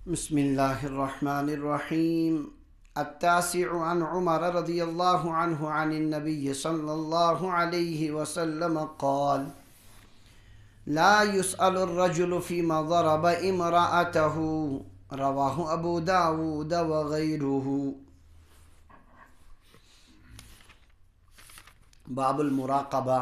بسم الله الرحمن الرحيم. التاسع عن عمر رضي الله عنه عن النبي صلى الله عليه وسلم قال: لا يسأل الرجل فيما ضرب امرأته. رواه أبو داود وغيره. باب المراقبہ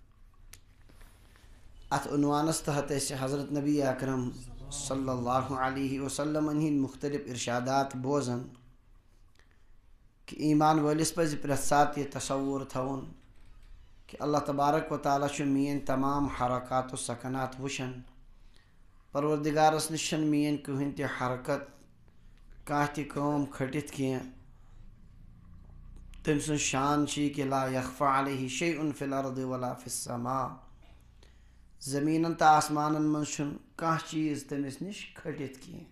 ات عنوانس تحت حضرت نبی اکرم صلی اللہ علیہ وسلم ہند مختلف ارشادات بوزن کہ ایمان وٲلِس پزِ پرٛٮ۪تھ ساتہٕ یہِ تصوُر تھاوُن کہ اللہ تبارک و تعالیٰ چھُ میٛٲنۍ تمام حرکات و سکنات وٕچھان. پروردگارس نِش چھنہٕ میٛٲنۍ کٕہٕنۍ تہِ حرکت کانٛہہ تہِ کٲم کھٔٹِتھ کینٛہہ. تٔمۍ سٕنٛز شان چھِ یہِ کہ لا یخفیٰ علیہ شیء فی الارض ولا فی السماء. زمیٖنن تہٕ آسمانن منٛز چھُنہٕ کانٛہہ چیٖز تٔمِس نِش کھٔٹِتھ کینٛہہ.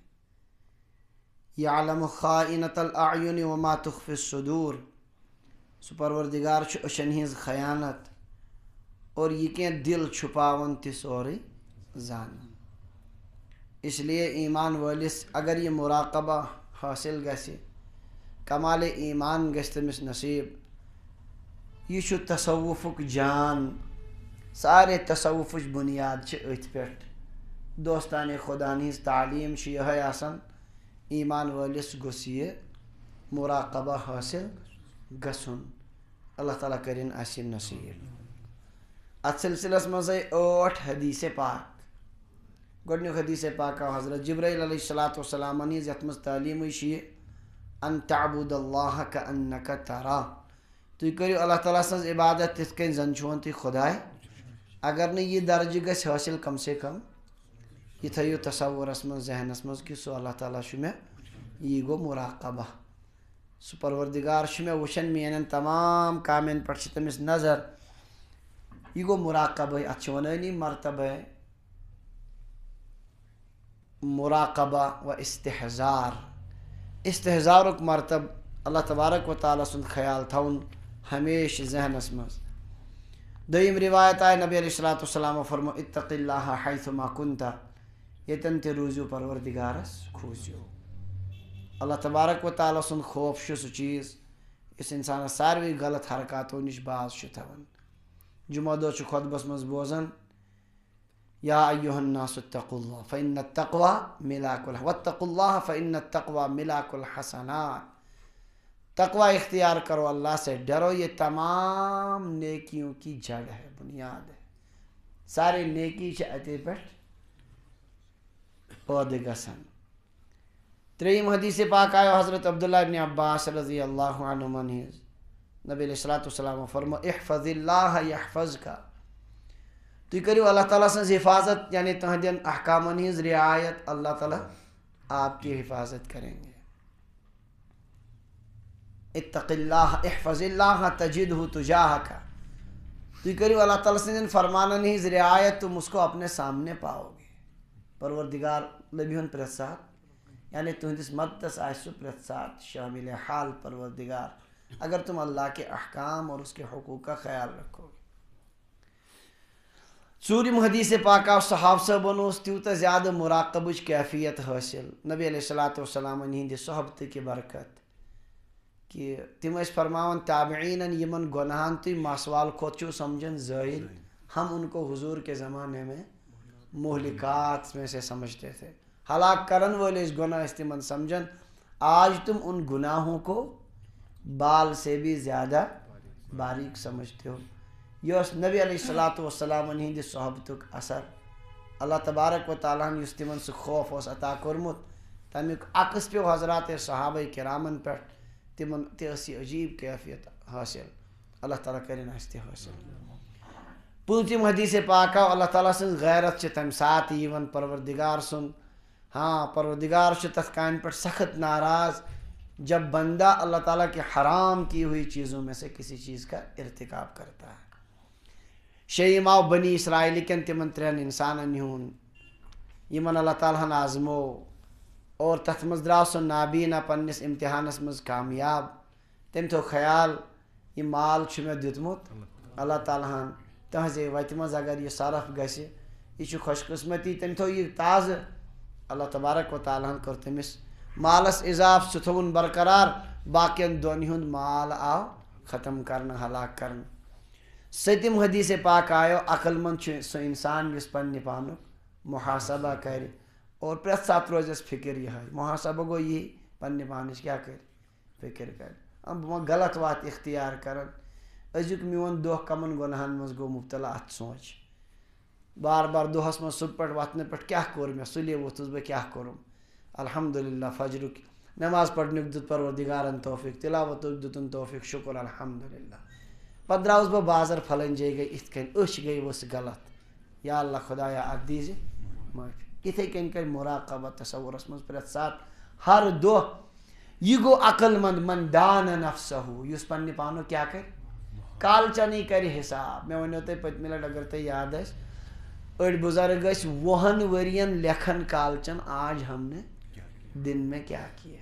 یعلم خائنۃ الاعین وما تخفی الصدور. سُہ پروردگار چھُ أچھن ہِنٛز خیانت اور یہِ کینٛہہ دِل چھُپاوان تہِ سورُے زانان. اس لیے ایمان وٲلِس اگر یہِ مراقبہ حٲصِل گژھِ، کمالِ ایمان گژھِ تٔمِس نصیٖب. یہِ چھُ تصوُفُک جان. سارے تصوُفٕچ بُنیاد چھِ أتھۍ پٮ۪ٹھ. دوستانِ خۄدا ہِنٛز تعلیٖم چھِ یِہوٚے آسان. ایمان وٲلِس گوٚژھ یہِ مراقبہ حٲصِل گژھُن. اللہ تعالیٰ کٔرِنۍ اَسہِ نصیٖب. اَتھ سلسلس منٛز آے 8 حدیث پاک. گۄڈنیُک حدیث پاک آو حضرت جبرائیل علیہ الصلاۃ والسلام ہِنٛز، یَتھ منٛز تعلیٖمٕے چھِ یہِ ان تعبد اللہ کأنک تراہ. تُہۍ کٔرِو اللہ تعالیٰ سٕنٛز عبادت تِتھ کٔنۍ زن چھُون تُہۍ خۄداے. اگر نہٕ یہِ درجہٕ گژھِ حٲصِل کم سے کم یہِ تھٲیِو تصوُرس منٛز ذہنس منٛز کہ سُہ اللہ تعالیٰ چھُ مےٚ، یی گوٚو مراقبہ. سُہ پروردگار چھُ مےٚ وٕچھان، میٛانٮ۪ن تمام کامٮ۪ن پٮ۪ٹھ چھِ تٔمِس نظر. یہِ گوٚو مراقبے. اَتھ چھِ وَنٲنی مرتبہ مراقبہ و استحضار. استحضارُک مرتب اللہ تبارک و تعالیٰ سُنٛد خیال تھاوُن ہمیشہِ ذہنس منٛز. دوٚیِم روایت آیہِ نبی علیہ الصلوٰۃ والسلامو فرمو اتق اللہ حیثما کنت. ییٚتٮ۪ن تہِ روٗزِو پروردگارس کھوٗژِو. اللہ تبارک و تعالیٰ سُنٛد خوف چھُ سُہ چیٖز یُس انسانس ساروٕے غلط حرکاتو نِش باز چھُ تھاوان. جمعہ دۄہ چھُ خۄطبس منٛز بوزان یا ایُّہا الناس اتقوا اللہ فإن التقوى ملاک واتقوا اللہ فإن التقوى ملاک الحسنات. تقوی اختیار کرو، اللہ سے ڈرو، یہ تمام نیکیوں کی جڑ ہے، بنیاد ہے. سارے نیکی چھِ اتے پٮ۪ٹھ پٲدٕ گژھان. ترٛیٚیِم حدیث پاک آیو حضرت عبداللہ ابن عباس رضی اللہ عنہُمن ہِنٛز. نبی علیہ الصلوٰۃ والسلام فرمو احفظ اللہ یحفظک. تُہۍ کٔرِو اللہ تعالیٰ سٕنٛز حفاظت، یعنی تُہنٛدٮ۪ن احکامن ہِنٛز رعایت، اللہ تعالیٰ آپ کی حفاظت کریں گے. اتق اللہ احفظ اللہ تجدہ تجاہک. تُہۍ کٔرِو اللہ تعالیٰ سٕنٛدٮ۪ن فرمانن ہِنٛز رعایت، تم اس کو اپنے سامنے پاؤ گے. پروردگار لبہون پرٛٮ۪تھ ساتہٕ، یعنی تُہنٛدِس مدتس آسہِ سُہ پرٛٮ۪تھ ساتہٕ شامل حال پروردگار، اگر تم اللہ کے احکام اور اس کے حقوق کا خیال رکھو گے. ژوٗرِم حدیث پاک آو صحابہ صٲبن اوس تیوٗتاہ زیادٕ مراقبٕچ کیفیت حٲصِل نبی علیہ الصلوٰۃ والسلامن ہِنٛدِ صحبتہٕ کہِ برکت کہ تم ٲسۍ فرماوان تابعینن یِمن گۄنہن تُہۍ ماسوال کھۄت چھِو سمجھان زٲیِد، ہم ان کو حضور کے زمانے میں مہلکات میں سے سمجھتے تھے. ہلاک کرن وٲلۍ ٲسۍ گۄناہ ٲسۍ تِمن سمجھان. آج تم ان گناہوں کو بال سے بھی زیادہ باریک سمجھتے ہو. یہ اوس نبی علیہ الصلوٰۃ والسلامن ہِنٛدِ صحبتُک اثر. اللہ تبارک و تعالیٰ ہن یُس تِمن سُہ خوف اوس عطا کوٚرمُت، تمیُک عکس پیوٚو حضرات صحابہ کرامن پٮ۪ٹھ. تِمن تہِ ٲس یہِ عجیٖب کیفیت حٲصِل. اللہ تعالیٰ کٔرِنۍ اَسہِ تہِ حٲصِل. پوٗنٛژِم حدیث پاک آو اللہ تعالیٰ سٕنٛز غیرت چھِ تمہِ ساتہٕ یِوان پروردگار سُنٛد. ہاں، پروردگار چھُ تتھ کامہِ پٮ۪ٹھ سخت ناراض جب بندہ اللہ تعالیٰ کے حرام کی ہوئی چیزوں میں سے کسی چیز کا ارتکاب کرتا ہے. شیٚیِم آو بنی اسرائیل کٮ۪ن تِمن 3 انسانن ہُنٛد یِمن اللہ تعالیٰ ہن آزمو اور تتھ منٛز درٛاو سُہ نابیٖنا پننِس امتحانس منٛز کامیاب. تٔمۍ تھوٚو خیال یہِ مال چھُ مےٚ دیُتمُت اللہ تعالیٰ ہن، تٕہنٛزے وتہِ منٛز اگر یہِ صرف گژھِ یہِ چھُ خوش قٕسمتی. تٔمۍ تھوٚو یہِ تازٕ اللہ تبارک و تعالیٰ کر تمس مالس اضاف سہ تھون برقرار باقین دون ہند مال آو ختم کرنا ہلاک کرنا. ستم حدیث پاک آیو عقل مند سہ انسان یس پنہ پانک محاسبہ کر اور پریت سات روزس فکر یہ محاسبہ گو یہ پنہ پانچ کیا کر فکر کر بہ غلط وات اختیار کران ازیک میون دہ کمن گناہن مز گو مبتلا ات سوچ بار بار دہس مز صبح پہ وتن پہ کیا کور مے سلے ووتھس بہ کیا کورم الحمدللہ فجرک نماز پڑھنک دیت پروردگارن توفیق تلاوت دتن توفیق شکر الحمدللہ پتہ دراؤس بہ بازر پھلن جاے گئی ات کن اچھ گئی ؤس غلط یا اللہ خدایا ات دیزِ معافی اتھے کن کر مراقبہ تصورس مز پریت سات ہر دہ یہ گو عقل مند من دان نفسہ یس پنہ پانو کیا کر کالچنی کر حساب میں ونو تہ پتمہ لٹ اگر تہ یاد آس اڑ بزرگ اس 20 ورین لکھن کالچن آج ہم نے دن میں کیا کیا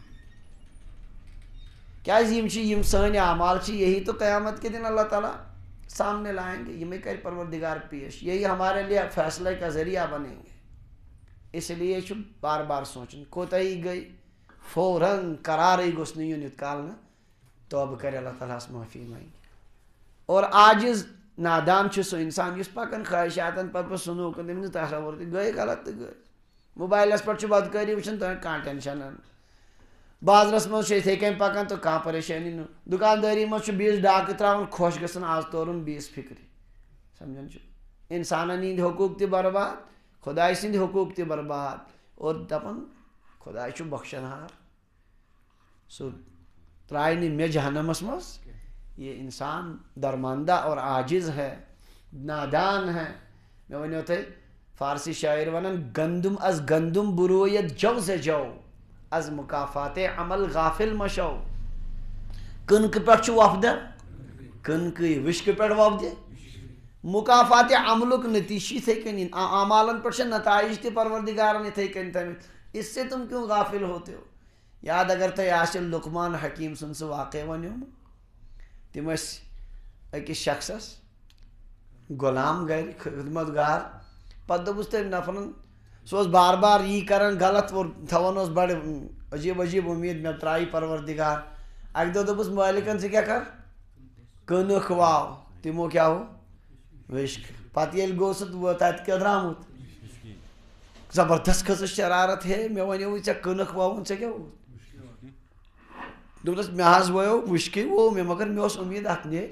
کیا یم سن اعمال یہی تو قیامت کے دن اللہ تعالیٰ سامنے لائیں گے یہ کر پروردگار پیش یہی ہمارے لیے فیصلے کا ذریعہ بنیں گے. اس لیے بار بار سوچن کوتاہی گئی فوراً قرارے گوس نہ یون یت کال نہ توبہ کر اللہ تعالیٰ معافی مانگے. اور عاجز نادان سہ انسان اس پکان خواہشاتن پہ سنو کن تم تصور گئی غلط تو گئی موبائلس پہ بدکاری وچان تمہیں کھانا ٹینشن بازرس مز اتھے کن پکان تو کھانا پریشانی نو دکانداری مز بیس ڈاکہ تراؤن خوش گژھان آز تورن بیس فکر سمجھان انسانن ہند حقوق تہ برباد خدائے سند حقوق تہ برباد اور دپان خدا چھ بخشن ہار سو ترائے نی مے جہنمس مز. یہ انسان درماندہ اور عاجز ہے نادان ہے. میں ونو تہ فارسی شاعر ونان گندم از گندم بروید جو سے جو از مکافات عمل غافل مشو. کنک پہ وفد کنک وشک پہ وفد مکافات عملک نتیجہ اتھے کن اعمالن پہ نتائج تہ پروردگارن اتھے کن تھمت اس سے تم کیوں غافل ہوتے ہو. یاد اگر تہ آسہ لقمان حکیم سن سہ واقع ونیو تم اکس شخصس غلام گر خدمت گار پتہ دپس تم نفرن سہ بار بار یہ کران غلط اور تھوان بڑے عجیب عجیب امید مے ترائی پروردگار. اک دہ دپس مالکن ژٕ کیا کر کنک واو تمو کیا ہو وشک. پتہ ییٚلہِ گوٚو سُہ تتہِ کیٛاہ درٛامُت زبردست کھٔژٕس شرارت ہے مے ونیو ژےٚ کنک ووُن ژےٚ کیٛاہ ووت دوٚپنس مےٚ حظ وویو وشکے وو مےٚ مگر مےٚ اوس امید اتھ نیرِ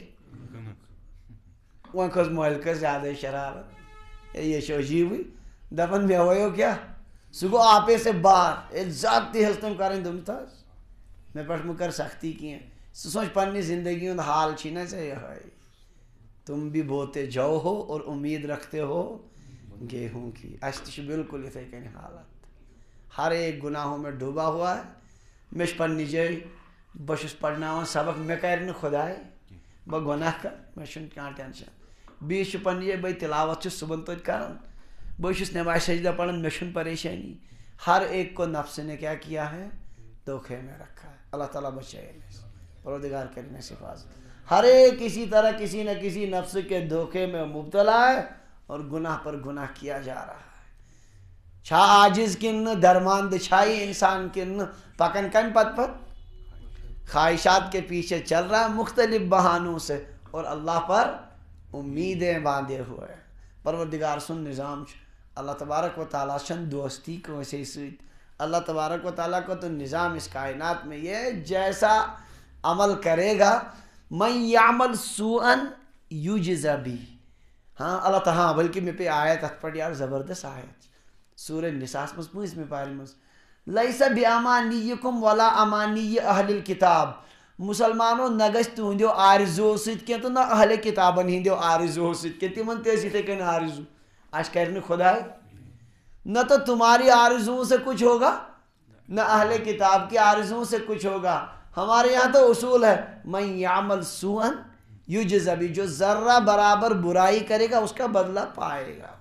وۄنۍ کھٔژ مٲلکس زیادے شرارت یہ چھُ عجیبٕے دپان مےٚ وویو کیٛاہ سُہ گوٚو آپے سے بار ییٚلہِ زیادتی ہیٚژ تٔمۍ کرٕنۍ دوٚپمس حظ مےٚ پٮ۪ٹھ مہٕ کر سختی کینٛہہ ژٕ سوٗنٛچ پننہِ زندگی ہُنٛد حال چھی نا ژےٚ یِہوٚے تم بھی بوتے جو ہو اور امید رکھتے ہو گیہوں کی. اس تہ بالکل اتھے کن حالت ہر ایک گناہوں میں ڈوبا ہوا ہے. مے پنہ جائے بہس پڑھناوان سبق مے کر نہ خدائے بہ گناہ کر مے چھُنہٕ کانٛہہ ٹینشن بیٚیہِ چھُ پنہ جائے بہ تلاوت چھُس صبحن توتہِ کران بہ چھُس نماز سجدہ پڑھان مے چھُنہٕ پریشانی. ہر ایک کو نفس نے کیا کیا ہے دھوکے میں رکھا ہے. اللہ تعالیٰ بچائے پروردگار کرے نصیب حاصل. ہر ایک کسی طرح کسی نہ کسی نفس کے دھوکے میں مبتلا ہے اور گناہ پر گناہ کیا جا رہا ہے. چھا عاجز کن درماند چھائی انسان کن پکن کن پت پت خواہشات کے پیچھے چل رہا ہے مختلف بہانوں سے اور اللہ پر امیدیں باندھے ہوئے. پروردگار سن نظام اللہ تبارک و تعالیٰ چند دوستی کو ایسے سۭتۍ. اللہ تبارک و تعالیٰ کو تو نظام اس کائنات میں یہ جیسا عمل کرے گا من یعمل سوءا یجز بہ. ہاں اللہ تعالیٰ ہاں بلکہ مے پہ آیت ات پڑھ یار زبردست آیت سورہ نساء مز 15 پارے مز لیس بامانیکم ولا امانی اہل الکتاب. مسلمانوں نہ گژھِ تہنٛدیو آرزوٗ سۭتۍ کینٛہہ تہٕ نہ اہل کتابن ہٕنٛدیو آرزوٗ سۭتۍ کینٛہہ تمن تہِ ٲسۍ یِتھے کٔنۍ آرزوٗ اَسہِ کَرِ نہٕ خداے نہ تو تمہاری آرزوؤں سے کچھ ہوگا نہ اہل کتاب کی آرزوؤں سے کچھ ہوگا. ہمارے یہاں تو اصول ہے من یعمل سوءا یجز بہ. جو ذرہ برابر برائی کرے گا اس کا بدلہ پائے گا.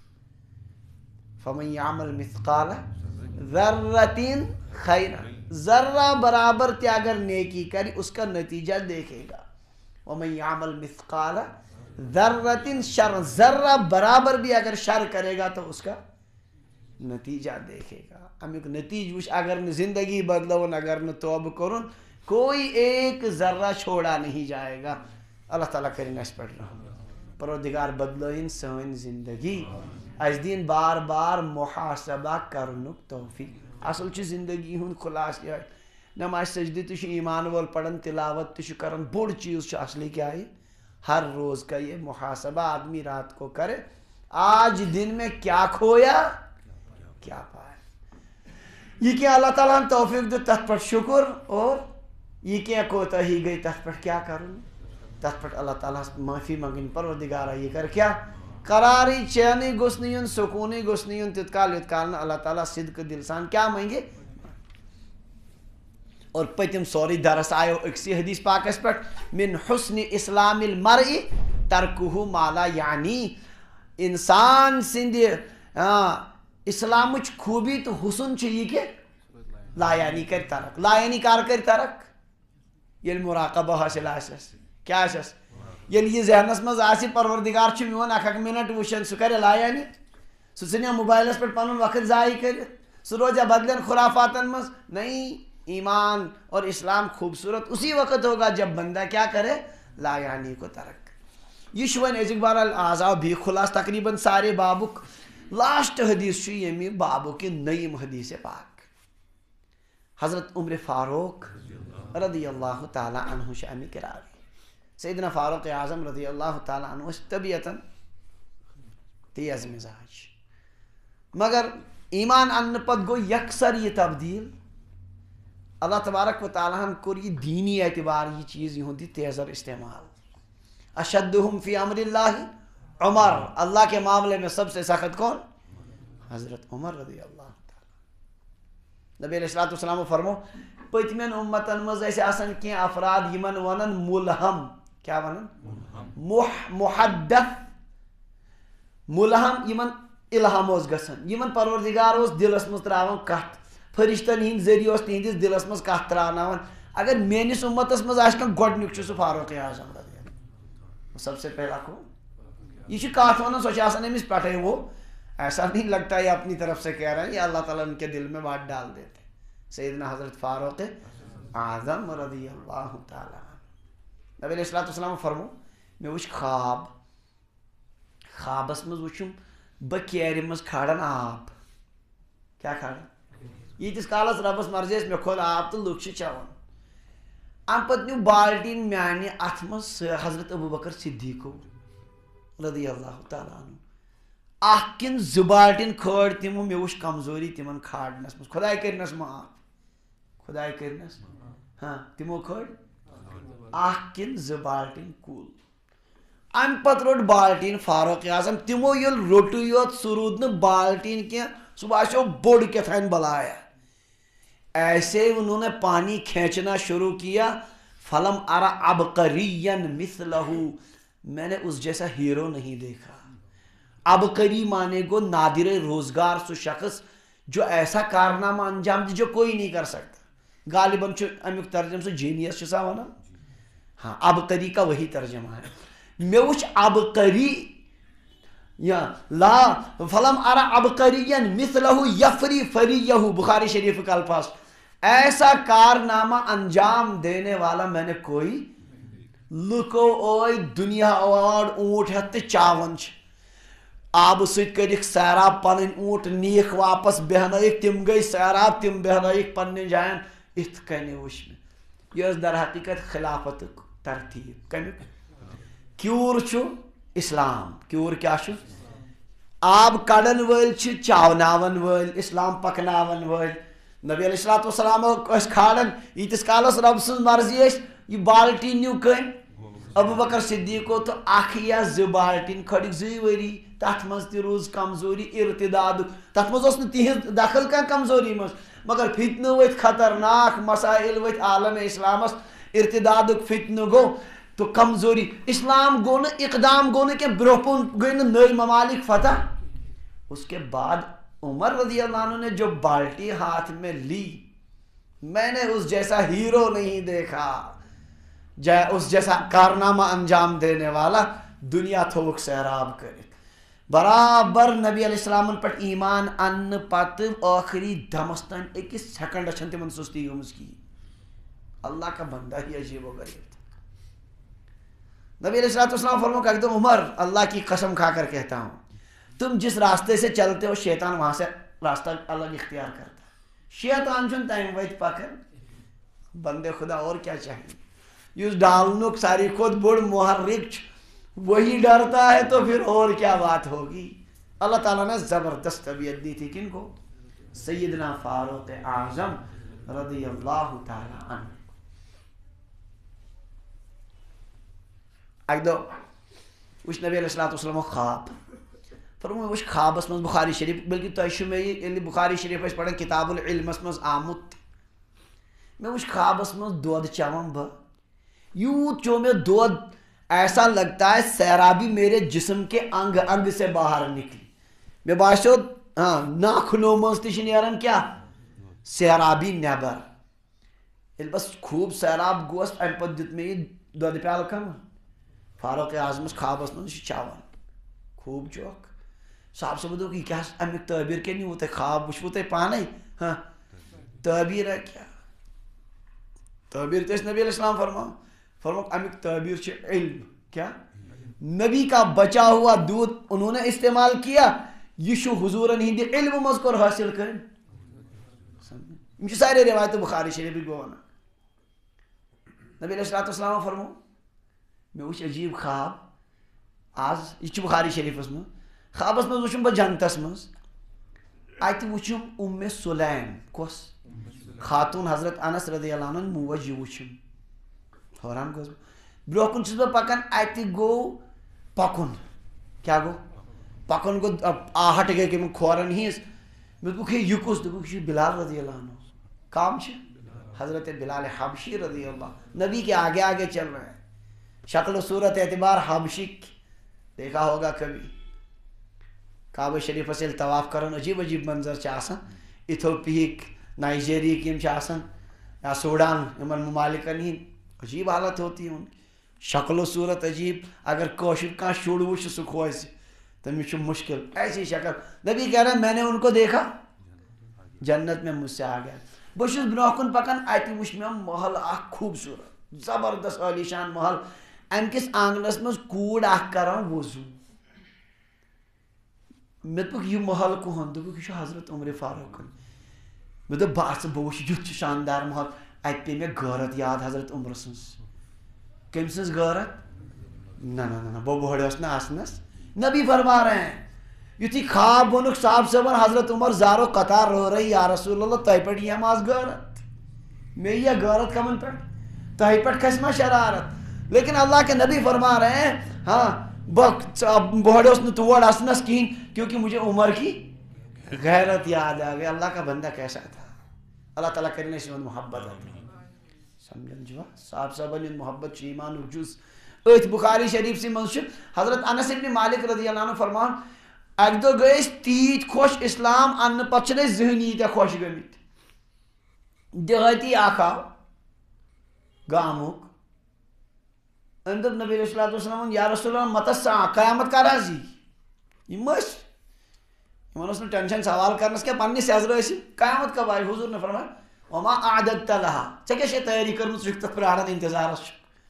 فمن یعمل مثقال ذرۃ خیرا. ذرہ برابر تے اگر نیکی کری اس کا نتیجہ دیکھے گا. ومن یعمل مثقال ذرۃ شر. ذرہ برابر بھی اگر شر کرے گا تو اس کا نتیجہ دیکھے گا. امیک نتیج وش اگر نہ زندگی بدلون اگر نہ توبہ کرن کوئی ایک ذرہ چھوڑا نہیں جائے گا. اللہ تعالیٰ کرن اس پر رحم. پروردگار بدلوین سن زندگی اس دین بار بار محاسبہ کرنک توفیق. اصل چھ زندگی ہند خلاص یہ نماز سجدی تہ ایمان وول پڑھن تلاوت تہ کرن بوڑ چیز اصلی کیا ہے ہر روز کا یہ محاسبہ آدمی رات کو کرے آج دن میں کیا کھویا کیا پایا. یہ کیا اللہ تعالیٰ نے توفیق دے تحت پر شکر اور یہ کیا کوتاہی گئی تحت پر کیا کروں تحت پر اللہ تعالیٰ معافی منگن. پروردگارا یہ کر کیا قراری چینی گسنیون سکونی گسنیون تتکال یتکالنا اللہ تعالیٰ صدق دل سان کیا مانگے. اور پتم سوری درس آئیو اکسی حدیث پاکس پر من حسن اسلام المرئی ترکہ مالا یعنی انسان سندھ اسلامچ خوبی تو حسن چھ یہ کہ لا یعنی کر ترک لا یعنی کار کر ترک یل مراقبہ حاصل آسس کیا آسس یل یہ ذہنس مز آسی پروردگار چھ میون اکھ اکھ منٹ وشن سہ کرے لا یعنی سہ ژھنیا موبائلس پہ پن وقت ضائع کر سہ روزہ بدلن خرافاتن مز. نہیں ایمان اور اسلام خوبصورت اسی وقت ہوگا جب بندہ کیا کرے لا یعنی کو ترک. یہ شوین ازک بہرحال آزا بھی خلاص تقریباً سارے بابک لاسٹ حدیث یمی بابو کی نیم حدیث پاک حضرت عمر فاروق رضی اللہ تعالی عنہ شامی قرار. سیدنا فاروق اعظم رضی اللہ تعالی عنہ طبیعتاً تیز مزاج مگر ایمان ان پت گو یکسر یہ تبدیل. اللہ تبارک و تعالیٰ ہم کو یہ دینی اعتبار یہ چیز یہ دی تیزر استعمال. اشدہم فی امر اللہ عمر اللہ کے معاملے میں سب سے سخت کون حضرت عمر رضی اللہ تعالیٰ. نبی علیہ السلام فرمو پتمین امتن مز ایسے آسن کی افراد یمن ونن ملہم کیا ونن محدث ملہم یمن الہام اوس گسن یمن پروردگار اوس دلس مز تراون کت فرشتن ہند ذریعہ اس تہندس دلس مز کت تراون. اگر میانس امتس مز آس کھانا گۄڈنیُک چھُ سُہ فاروق اعظم رضی اللہ سب سے پہلا کو یہ کات ونان سو امس پٹھے وہ ایسا نہیں لگتا یہ اپنی طرف سے کہہ رہے ہیں یہ اللہ تعالیٰ ان کے دل میں بات ڈال دیتے. سیدنا حضرت فاروق اعظم رضی اللہ تعالیٰ نبی علیہ السلام فرمو میں وچ خواب خوابس مز وچھم بکیر مز کھاڑن آب کیا کھاڑن یتس کالس ربس مرضی میں کھول آب تو لوگ چون ام پتہ نیو بالٹین میانہ اتھ مز حضرت ابو بکر صدیق رضی اللہ تعالیٰ عنہ اخ کن زٕ بالٹین کھٲڑ تمو مے وچھ کمزوری تمن کھاڑنس مز خداے کرنس معاف خداے کرنس ہاں تمو کھٲڑ اخ کن زٕ بالٹین کُل. ام پتہ روٹ بالٹین فاروق اعظم تمو یل روٹو یوت سہ رود نہ بالٹین کی سہ باسیو بوڑ کیتھان بلایا. ایسے انہوں نے پانی کھینچنا شروع کیا فلم ارا عبقریا مثلہ میں نے اس جیسا ہیرو نہیں دیکھا. عبقری مانے گو نادر روزگار سو شخص جو ایسا کارنامہ انجام دے جو کوئی نہیں کر سکتا. غالباً امیک ترجمہ سو جینیس چھسا ونان ہاں عبقری کا وہی ترجمہ ہے. میں وچ عبقری یا لا فلم ارا عبقریا مثلہ یفری فریہ بخاری شریف کا الفاظ ایسا کارنامہ انجام دینے والا میں نے کوئی لکو اوئی دنیا اوڑ اونٹ ہت چاون آب سۭتۍ کٔرِکھ سیراب پنٕنۍ اونٹ نیٖکھ واپس بیہنٲیِکھ تِم گٔے سیراب تِم بیہنٲیِکھ پننہِ جاین اِتھ کٔنۍ وٕچھ مےٚ یہِ ٲس در حقیقت خلافتُک ترتیٖب کمیُک کیوٗر چھُ اسلام کیوٗر کیٛاہ چھُ آب کڑن وٲلۍ چھِ چاوناون وٲلۍ اسلام پکناون وٲلۍ. نبی علیہ السلام ٲسۍ کھالان ییٖتِس کالس رب سٕنٛز مرضی ٲسۍ یہ بالٹین نیو کٔنۍ ابو بکر صدیقو تو اکھ یا زٕ بالٹین کھڑک 2 ؤری تتھ مز تہِ روٗز کمزوری ارتداد تتھ مز اوس نہٕ تِہنٛز دخل کانٛہہ کمزوری مز مگر فتنہٕ ؤتھۍ خطرناک مسائل ؤتھۍ عالم اسلامس ارتدادُک فتنہٕ گوٚو تو کمزوری اسلام گو نہ اقدام گو نہ کہ برونٛہہ کُن گٔے نہٕ نٔے ممالک فتح. اس کے بعد عمر رضی اللہ عنہ نے جو بالٹی ہاتھ میں لی میں نے اس جیسا ہیرو نہیں دیکھا اس جیسا کارنامہ انجام دینے والا دنیا تھوک سیراب کرے. برابر نبی علیہ السلام پہ ایمان ان پتہ آخری دمس تان اکس سیکنڈس تمن سستی گمز کی. اللہ کا بندہ ہی عجیب و غریب تھا. نبی علیہ السلام فرمایا کہ عمر اللہ کی قسم کھا کر کہتا ہوں تم جس راستے سے چلتے ہو شیطان وہاں سے راستہ الگ اختیار کرتا ہے. شیطان چھن تم وت پکن بندے خدا اور کیا چاہیے. اس ڈالنک ساری خود بڑ محرک وہی ڈرتا ہے تو پھر اور کیا بات ہوگی. اللہ تعالیٰ نے زبردست طبیعت دی تھی کن کو؟ سیدنا فاروق اعظم رضی اللہ تعالیٰ عنہ. اک دو وچ نبی علیہ السلام خواب فرمو وچ خوابس من بخاری شریف بلکہ تہ میں بخاری شریف اس پڑھن کتاب العلمس من آمت میں وچ خوابس من دودھ چون بہ یوت چو میں دودھ ایسا لگتا ہے سیرابی میرے جسم کے انگ انگ سے باہر نکلی. میں باسو ناخنو مز تہ نیران کیا سیرابی نیبر. بس خوب سیراب گوس ام پتہ دیت میں دودھ پیال کم فاروق اعظمس خوابس من چون خوب چوک. صاحب صاحب دوک یہ کیا امیک تعبیر کیا نہیں ہوتا خواب وچھو تہ پانے تعبیر ہے کیا تعبیر تیس نبی علیہ السلام فرمو امیک تعبیر چھ علم. کیا نبی کا بچا ہوا دودھ انہوں نے استعمال کیا یہ شو حضورن ہندی علم مذکر حاصل کریں. یہ سارے روایت بخاری شریف گو ونان. نبی علیہ السلام فرمو میں وچ عجیب خواب آز یہ بخاری شریفس من خوابس من وچھم بہ جنتس مز ات وچھم ام سلیم کس خاتون حضرت انس رضی اللہ عنہ موج وچھم حیران گوس برو کن چھس بہ پکان ات گو پکن کیا گو پکن گو آہٹ گئی کہ کھورن ہیس میں دپک یہ کس دپک یہ بلال رضی اللہ عنہ کام چھ حضرت بلال حبشی رضی اللہ نبی کے آگے آگے چل رہے ہیں. شکل و صورت اعتبار حبشک دیکھا ہوگا کبھی. کعبہ شریف سے طواف کرن عجیب عجیب منظر چھ ایتھوپیک نائجیریک یم یا سوڈان یمن ممالکن ہند عجیب حالت ہوتی ہے ان کی. شکل و صورت عجیب. اگر کوشر کا شڑ وچ سہ کھوژ تمس مشکل ایسی شکل. نبی کہہ رہے ہیں میں نے ان کو دیکھا جنت میں مجھ سے آ گیا. بس برو کن پکان ات وچ میں محل اخ خوبصورت زبردست عالیشان محل. ام کس آنگنس مز کوڑ اخ کران وضو. میں دپک یہ محل کہن دپک یہ حضرت عمر فاروق. میں دپ بہ وچھ یُتھ شاندار محل. ات پے مے غیرت یاد حضرت عمر سنس. کم سنس غیرت؟ نہ بہ بہڑس نا آسنس. نبی فرما رہے ہیں یتھی خواب ونک صاحب صبر حضرت عمر زارو قطار رو رہی یا رسول اللہ تہ پہ یہ ماز غیرت میں یہ غیرت کمن پہ تہ پہ کھسما شرارت. لیکن اللہ کے نبی فرما رہے ہیں ہاں بہڑس نا تور اثنس کہین کیونکہ مجھے عمر کی غیرت یاد آ گئی. اللہ کا بندہ کیسا تھا. اللہ تعالیٰ کرنے سے محبت آتی سمجھن جو صاحب صاحبن محبت ایمان جز. ات بخاری شریف سے منش حضرت انس بن مالک رضی اللہ عنہ فرمان اک دہ گئی تیت خوش اسلام ان پتہ ذہنی تہ خوش گمت. دیہاتی اخ آو گامک ام دپ نبی علیہ السلام یا رسول اللہ مت قیامت کر حض یہ مس ان ٹینشن سوال کرنس کیا پنہ سیزر قیامت کب آئی. حضور نے فرمایا وما اعددت لها ژے کیا تیاری کرمت ژٕ چھُکھ تتھ پراران انتظارس.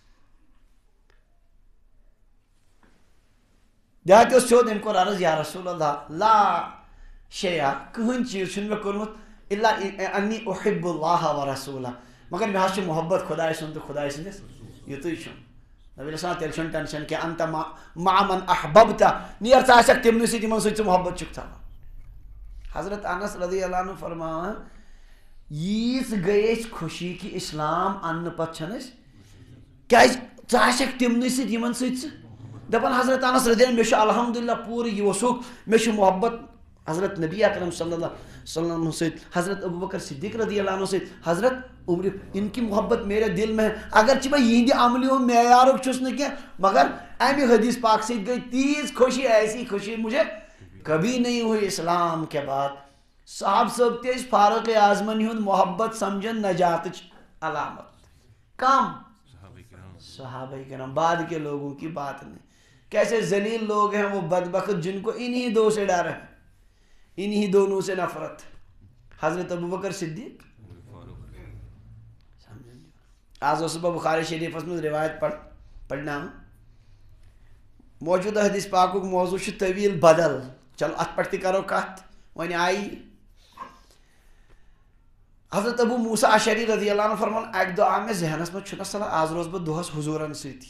دیہاتی سیود ام کور عرض یا رسول اللہ لا شیء کہین چیز چھ مے کورمت الا انی احب اللہ و رسولہ مگر مے چھ محبت خدائے سن تو خدائے سندس یتُے چھ. نبی علیہ السلام تیل چھُنہٕ ٹینشن کہ انت مع من احببت نیر ژٕ آسکھ تمنٕے سۭتۍ یِمن سۭتۍ ژٕ محبت چھُکھ تھاوان. حضرت انس رضی اللہ عنہ فرماوان ییژ گئی خوشی کہ اسلام ان پتہ چھنس کیاز ژٕ آسکھ تمنٕے سۭتۍ یِمن سۭتۍ ژٕ دپان حضرت انس رضی اللہ عنہ الحمدللہ پورٕ یہ وثوق مے محبت حضرت نبی اکرم صلی اللہ علیہ وسلم سۭتۍ حضرت ابوبکر صدیق رضی اللہ عنہ سۭتۍ حضرت عمر ان کی محبت میرے دل میں ہے. اگرچہ میں یہندِ عملی ہوں معیارک چھس نہ کینٛہہ مگر امہ حدیث پاک سے گئی تیز خوشی ایسی خوشی مجھے کبھی نہیں ہوئی اسلام کے بعد. صاحب صاحب تیز فاروق اعظمن ہند محبت سمجھن نجات علامت. کم صحابہ کرام بعد کے لوگوں کی بات نہیں. کیسے ذلیل لوگ ہیں وہ بدبخت جن کو انہی دو سے ڈر ہے, انہی دونوں سے نفرت. حضرت ابوبکر صدیق. آج اس بخاری شریف میں روایت پڑھنا موجودہ حدیث پاکک موضوع طویل بدل, چلو ات پہ کرو کت ون آئی. حضرت ابو موسیٰ اشعری رضی اللہ عنہ فرمان اک دہ آو مے ذہنس من چھنا صلاح آز روز بہ دہس حضورن ستی,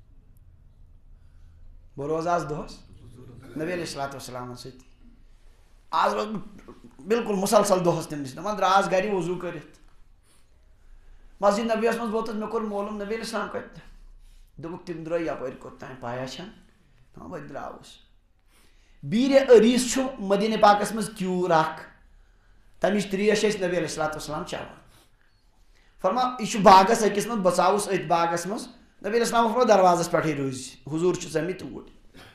بہ روز آز دہس نبی علیہ الصلوۃ والسلام ستی, آز روز بالکل مسلسل دہس تم نش دپان دراس گھر وضو کرت مسجد نبی من ووتس مے کور معلوم نبی علیہ السلام کت دوپک تم درٛاے یپٲرۍ کوٚتام پایا چھن بہٕ درٛاوُس. بیٖرِ أریٖس چھُ مدیٖنہ پاکس منٛز کیوٗر اکھ, تمِچ تریش ٲسۍ نبی علیہ الصلوۃ والسلام چٮ۪وان. فرما یہِ چھُ باغس أکِس منٛز بہٕ ژاوُس أتھۍ باغس منٛز, نبی علیہ السلام فرما دروازس پٮ۪ٹھٕے روٗزِ حضوٗر چھُ ژمٕتۍ توٗرۍ.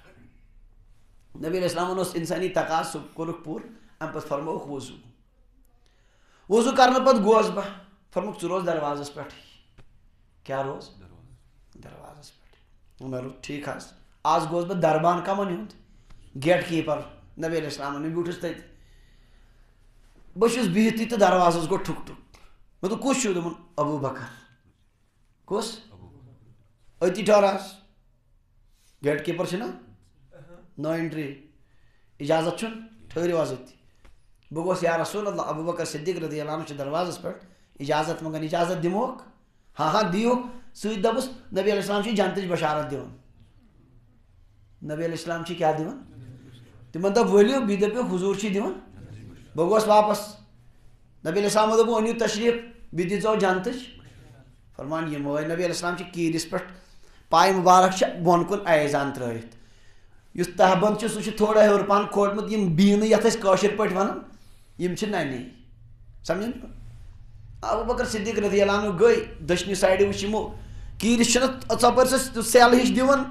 نبی علیہ السلامن اوس انسٲنی تقاضہٕ سُہ کوٚرُکھ پوٗرٕ, امہِ پتہٕ فرمووُکھ وضوٗ. وضوٗ کرنہٕ پتہٕ گوس بہٕ, فرمووُکھ ژٕ روز دروازس پٮ۪ٹھٕے. کیٛاہ روز دروازس پٮ۪ٹھ. مےٚ دوٚپ ٹھیٖک حظ. آز گوس بہٕ دربان کمن ہُنٛد, گیٹ کیٖپر نبی علیہ السلامن. مےٚ بیوٗٹھُس تتہِ, بہٕ چھُس بِہتھٕے تہٕ دروازس گوٚو ٹھُک ٹھُک. مےٚ دوٚپ کُس چھُ؟ دوٚپُن ابوٗ بکر. کُس؟ أتی ٹھہر حظ, گیٹ کیٖپر چھُنا نو اینٹری, اجازت چھُن, ٹھٔہرِو حظ أتی. بہٕ گوس یا رسول اللہ, ابوٗ بکر صدیق رضی اللہ عنہ چھُ دروازس پٮ۪ٹھ اجازت منٛگان, اجازت دِموکھ؟ ہاں دیٖوُکھ. سۭتۍ دوٚپُس نبی علیہ السلام چھُ جنتٕچ بشارت دِوان. نبی علیہ السلام چھِ کیٛاہ دِوان؟ تِمن دوٚپ ؤلِو, بیٚیہِ دٔپِو حضوٗر چھِ دِوان. بہٕ گوس واپس, نبی علیہ السلامو دوٚپ أنِو تشریٖف, بیٚیہِ دِژیو جنتٕچ. فرمان یِم ٲے. نبی علیہ السلام چھِ کیٖرِس پٮ۪ٹھ پایہِ مُبارک چھِ بۄن کُن ایزان ترٲیِتھ, یُس تہبند چھُ سُہ چھُ تھوڑا ہیوٚر پہن کھوٗٹمُت, یِم بیٖنہٕ یتھ أسۍ کٲشِر پٲٹھۍ ونان یِم چھِ ننی, سمجھن. ابوٗ بکر صدیق رضی اللہ عنہ گٔے دٔچھنہِ سایڈٕ وٕچھ یِمو کیٖرِس چھُنہ ژۄپٲرۍ سۄ سیل ہِش دِوان,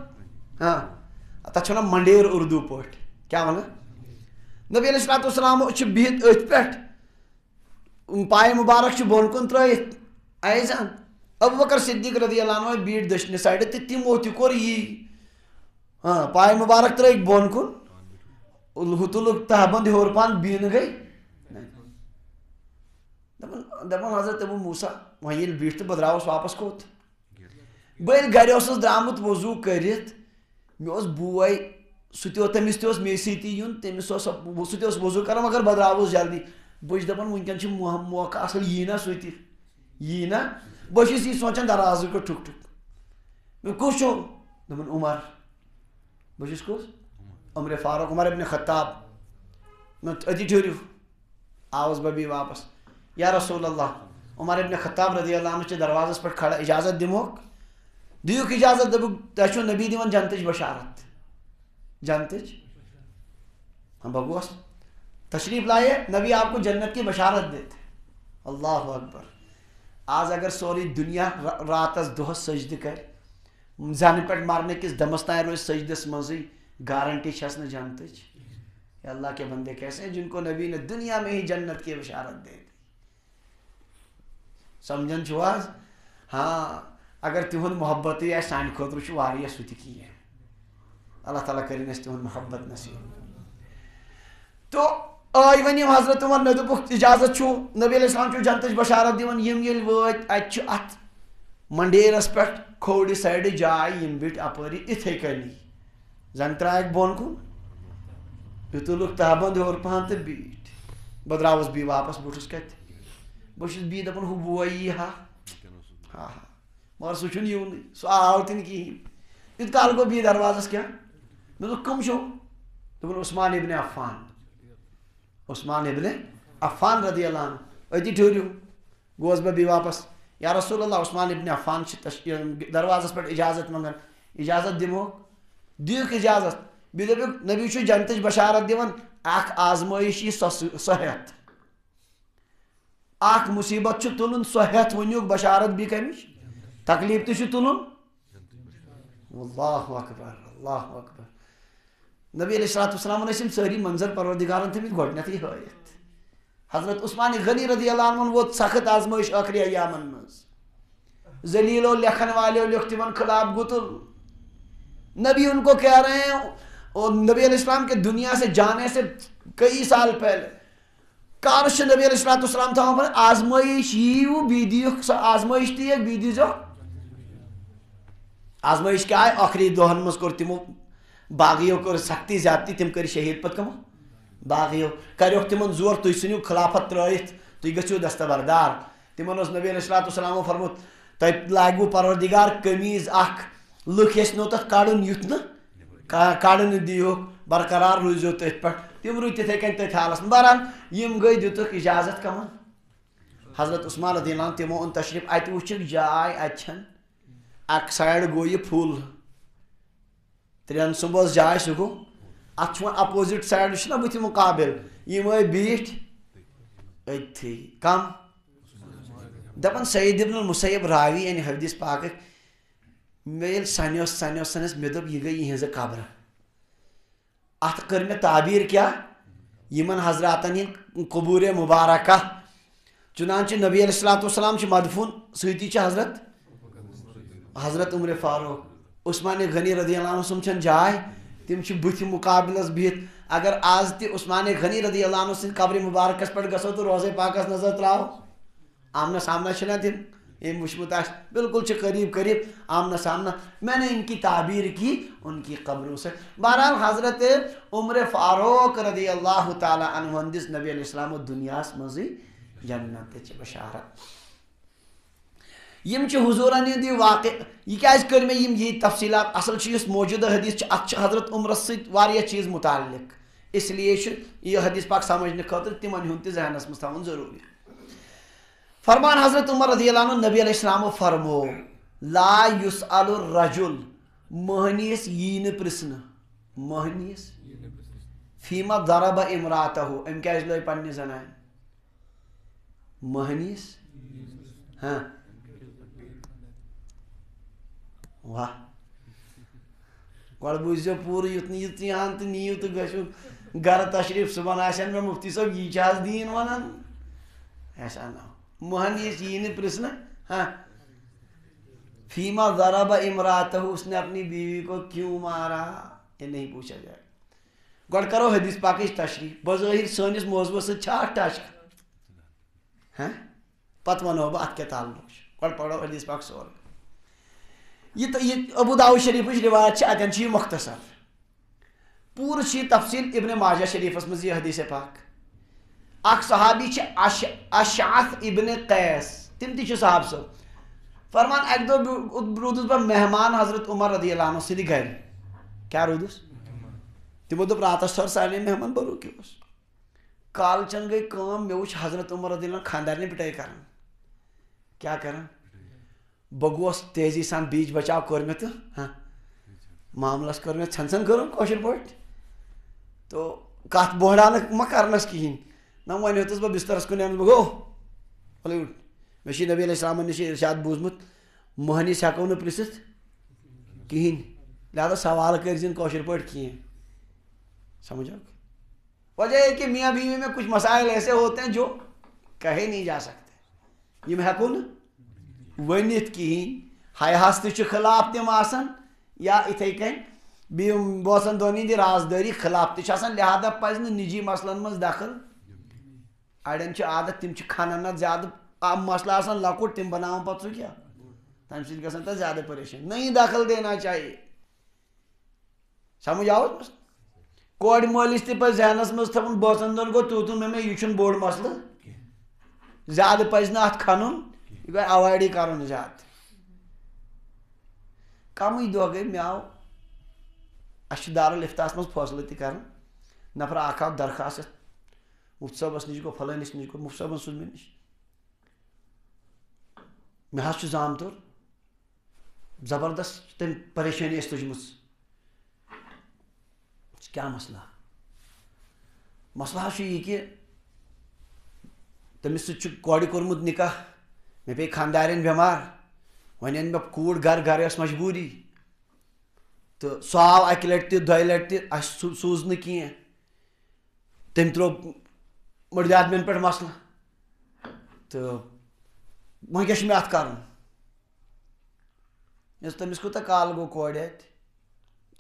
تتھ چھِ ونان منڈیر اردوٗ پٲٹھۍ, کیٛاہ ونان. نبی علیہ الصلوۃ والسلام چھُ بِہِتھ أتھۍ پٮ۪ٹھ, پایہِ مُبارک چھِ بۄن کُن ترٲیِتھ ایزان. ابوٗ بکر صدیق رضی اللہ عنہ بیٖٹھۍ دٔچھنہِ سایڈٕ تہٕ تِمو تہِ کوٚر یی, پایہِ مُبارک ترٲیِکھ بۄن کُن, ہُہ تُلُکھ تہبند ہیوٚر پہن, بیٖنہٕ گٔے. دپان حضرت ابوٗ موسیٰ وۄنۍ ییٚلہِ بیٖٹھ تہٕ بہٕ درٛاوُس واپس کوٚت. بہٕ ییٚلہِ گرِ اوسُس درٛامُت وضوٗ کٔرِتھ, مےٚ اوس بوے, سُہ تہِ اوس, تٔمِس تہِ اوس مے سۭتی یُن, تٔمِس اوس سُہ تہِ اوس وضوٗ کران مگر بہٕ درٛاوُس جلدی. بہٕ چھُس دپان وٕنکیٚن چھُ موقعہٕ اصل, یی نا سُہ تہِ, یی نا. بہٕ چھُس یی سونٛچان دروازس گوٚو ٹھُک ٹھُک. مےٚ کُس چھُ؟ دوٚپُن عمر. بہٕ چھُس کُس؟ عمرِ فاروق, عمر ابن خطاب. مےٚ أتی ٹھٔہرِو. آوُس بہٕ بیٚیہِ واپس, یا رسول اللہ, عمر ابن خطاب رضی اللہ عنہ چھِ دروازس پٮ۪ٹھ کھڑا, اجازت دِموکھ؟ دِیِکھ اجازت. دوٚپُکھ تۄہہِ چھُو نبی دِوان جنتٕچ بشارت. جنتٕچ. بہٕ گوس, تشریف لائے, نبی آپ کو جنت کی بشارت دیتے. اللہ اکبر. آز اگر سورُے دُنیا راتس دۄہس سجدٕ کرِ, زنہٕ پٮ۪ٹھ مرنہٕ کِس دمس تام روزِ سجدس منٛزٕے, گارنٹی چھس نہٕ جنتٕچ. اللہ کے بندے کیسے ہیں جن کو نبی نے دنیا میں ہی جنت کی بشارت دے دی. سمجھن چھُو حظ. ہاں, اگر تِہُنٛد محبتٕے آسہِ سانہِ خٲطرٕ چھُ واریاہ سُہ تہِ کینٛہہ. اللہ تعالیٰ کٔرِنۍ اَسہِ تِہُنٛد محبت نصیٖب. تو آے وۄنۍ یِم حضرت عمر, مےٚ دوٚپُکھ اجازت چھُ, نبی علیہ السلام چھُ جنتٕچ بشارت دِوان. یِم ییٚلہِ وٲتۍ, اَتہِ چھُ اَتھ منڈیرس پٮ۪ٹھ کھوورِ سایڈٕ جاے, یِم بیٖٹھۍ اپٲری اِتھَے کٔنی, زن ترٛایَکھ بۄن کُن, یہِ تُلُکھ تہبند ہیوٚر پہن تہٕ بیٖٹھۍ. بہٕ درٛاوُس بیٚیہِ واپس, بہٕ چھُس کتہِ, بہٕ چھُس بیٚیہِ دپان ہُہ بوے یی ہا, مگر سُہ چھُنہٕ یِونٕے, سُہ آو تہِ نہٕ کِہینۍ. یوٗت کال گوٚو بیٚیہِ دروازس کیٛاہ, مےٚ دوٚپ کٕم چھِو؟ دوٚپُن عثمان ابن عفان. عثمان ابن عفان رضی اللہ عنہ. أتی ٹھٔہرِو. گوس بہٕ بیٚیہِ واپس, یا رسول اللہ, عثمان ابن عفان چھِ دروازس پٮ۪ٹھ اجازت منٛگان, اجازت دِموکھ؟ دِیِکھ اجازت. بیٚیہِ دوٚپُکھ نبی چھُ جنتٕچ بشارت دِوان, اکھ آزمٲیش یی سۄ ہٮ۪تھ, اکھ مُصیبت چھُ تُلُن سۄ ہٮ۪تھ ؤنِوُکھ بشارت بیٚیہِ کمِچ, تکلیٖف تہِ چھُ تُلُن. اللہ اکبر, اللہ اکبر. نبی علیہ الصلوۃ والسلام ٲسۍ یِم سٲری منظر پروردگارن تھٲمٕتۍ گۄڈنیتھٕے ہٲیِتھ. حضرت عثمان غنی رضی اللہ عنہ ووت سخت آزمٲیش ٲخری ایامن منٛز, ذلیٖلو لیکھن والیو لیوٚکھ تِمن خلاف گُتُل, نبی ان کو کہہ رہے ہیں، اور نبی علیہ السلام کے دنیا سے جانے سے کئی سال پہلے کارش نبی علیہ السلام تھا پر آزمائش یو بیدی آزمائش تی بیدی جو آزمائش کیا ہے؟ آخری دہن مز کور تمو باغیو کر سختی زیادتی، تم کر شہید پت کمو باغیو کریوک تمن زور تھی سنو خلافت ترائت تھی گھو دستبردار. تمن اس نبی علیہ السلام فرموت تہ لاگو پروردگار قمیض اخ لکھ یسنو تک کڑن یت نا کڑن دیو برقرار روزو تھی پہ تم روز تتھے کن تھی حالس بہرحال یم گئی دتک اجازت کمن حضرت عثمان رضی اللہ عنہ تمو ان تشریف ات وچک جائے اتھن اک سائڈ گو یہ پھول ترین صبح جائے سہ گو ات اپوزٹ سائڈ نا بت مقابل یم بیٹھ اتھی کم دپان سعید ابن المسیب راوی یعنی حدیث پاک میل سنس مے دپ یہ گئی یہذ قبر ات کر مے تعبیر کیا یمن حضراتن ہند قبور مبارکہ چنانچہ نبی علیہ السلام مدفون ستی حضرت عمر فاروق عثمان غنی رضی اللہ عنہ سم جائے تم بت مقابلس بہت اگر آز تہ عثمان غنی رضی اللہ عنہ سند قبر مبارکس پہ گھو تو روزے پاکس نظر تراو آمنا سامنا چھنا تم ام وچمت بالکل قریب قریب آمنا سامنا میں نے ان کی تعبیر کی ان کی قبروں سے. بہرحال حضرت عمر فاروق رضی اللہ تعالی عنہ ہندس نبی علیہ السلام دنیا مزی جنت بشارت یم حضورن ہند یہ واقع یہ کیاز کر میں یہ تفصیلات اصل اس موجودہ حدیث ات حضرت عمرس ست چیز متعلق اس لیے یہ حدیث پاک سمجھنے خاطر تمن ہند ذہنس مز تھاون ضروری. فرمان حضرت عمر رضی اللہ عنہ نبی علیہ السلام فرمو لا یسأل الرجل مہنیس یہ پرسن مہنیس فیما ضرب امراتہ ام کیا لوگ پنہ زنان مہنیس ہاں واہ گوڑ بوزو پور یت یہاں تو نیو تو گھو گھر تشریف صبح آن میں مفتی صاحب یہ دین ونان ایسا نہ مہنیس یہ پرسنا ہاں فیما ضرب امراتہ اس نے اپنی بیوی کو کیوں مارا یہ نہیں پوچھا جائے. گوڑ کرو حدیث پاکش تشریح بظاہر سنس موضوع ٹچ ہاں پتہ ونو بہ ات کیا تعلق گوڑ پڑھو حدیث پاک سورے. یہ ابو داؤد شریف روایت اتن یہ مختصر پور تفصیل ابن ماجہ شریفس مز یہ حدیث پاک. اخ صحابی اشعث ابن قیس تم تہ صحاب صاحب فرمان اک دہ رودس بہ مہمان حضرت عمر رضی اللہ عنہ سد گھر کیا رودس تمو دپ راتس تھر سارے مہمان بہ رکیوس کالچن گئی کام مے وچ حضرت عمر رضی اللہ عنہ خاندارنہ پٹائی کران کیا کران بہ گوس تیزی سان بیچ بچاؤ کور مے تو ہاں معاملس کر مے ژھن ژھن کرم کاشر پٲٹھۍ تو کت بہرانک ما کرنس کہین نا ون ہتس بہ بسترس کن بہ گو مے نبی علیہ السلام نش ارشاد بوزمت مہنیس ہیکو نہ پرژھتھ کہین لہذا سوال کرزن کاشر پٲٹھۍ کینٛہہ سمجھو. وجہ یہ کہ میاں بیوی میں کچھ مسائل ایسے ہوتے ہیں جو کہے نہیں جا سکتے یم ہیکو نہ ونتھ کہین حیاس تہ خلاف تم آسان یا اتھے کن بیم بوسن دونوں ہندی رازداری خلاف تہ آسان لہذا پزِ نہٕ نجی مسلن مز دخل اڑین عادت تم کھنان نہ زیادہ مسئلہ آسان لکٹ تم بناون پتہ سہ کیا تمہ سۭتۍ گژھان تتھ زیادہ پریشان نہیں دخل دینا چاہیے. سمجھ آو کور مٲلِس تہ پزِ ذہنس مز تھاوُن بوسن دون گوٚو توٗ مےٚ یہ چھُنہٕ بوٚڑ مسلہٕ زیادہ پزِ نہٕ اتھ کھنُن یہ گوٚو اوایڈٕے کرُن زیادٕ. کمٕے دۄہ گٔے مےٚ آو اَسہِ چھُ دارالفتاہس منٛز فٲصلہٕ تہِ کران نفر اکھ آو درخاست یتھ مفتی صٲبس نش گوٚو فلٲنِس نش گوٚو مفتی صٲبن سوٗز مےٚ نش مےٚ حظ چھُ زامتُر زبردست تٔمۍ پریشٲنی ٲس تُجمٕژ کیا مسئلہ مسئلہ حظ چھُ یہِ کہِ تٔمِس سۭتۍ چھُ کورِ کوٚرمُت نکاح مےٚ پیٚیہِ خانٛدارٮ۪ن بٮ۪مار وۄنۍ أنۍ مےٚ کوٗر گرٕ ٲس مجبوٗری تہٕ سُہ آو اکہِ لٹہِ تہِ دۄیہِ لٹہِ تہِ اَسہِ سوٗز نہٕ کینٛہہ تٔمۍ ترٛوو مٔردِ آدمین پٮ۪ٹھ مسلہٕ تہٕ وۄنۍ کیٛاہ چھُ مےٚ اتھ کرُن. تٔمِس کوٗتاہ کال گوٚو کورِ اتہِ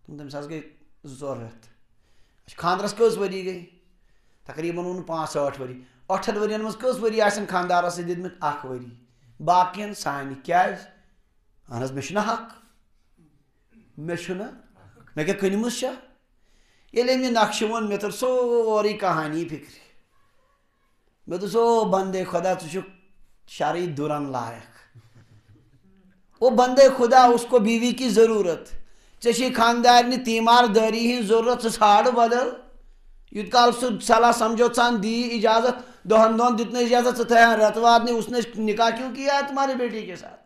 تٔمِس حظ گٔے 2 رٮ۪تھ خاندرس کٔژ ؤری گٔے تقریٖباً ووٚن 65 ؤری 8 ؤرین منٛز کٔژ ؤری آسن خاندارس سۭتۍ دِتمٕتۍ 1 ؤری باقین سانہِ کیٛازِ اہن حظ مےٚ چھُنہ حق مےٚ چھُنہ مےٚ کیٛاہ کٕنمٕژ چھےٚ ییٚلہِ أمۍ یہِ نقشہٕ ووٚن مےٚ تٔر سورُے کہانی فِکرِ مےٚ دوٚپُس او بندے خۄدا ژٕ چھُکھ شرعی دُرن لایق او بندے خدا اس کو بیوی کی ضروٗرت ژےٚ چھے خاندارنہِ تیٖمار دٲری ہِنٛز ضروٗرت ژٕ ژھانڈ بدل یوٗت کال سُہ صلاح سمجھو ژان دی اجازت 2 دۄہن دیُت نہٕ اجازت ژٕ تھاون رٮ۪تہٕ وادنٕے اس نے نکاح کیوں کیا ہے تمہاری بیٹی کے ساتھ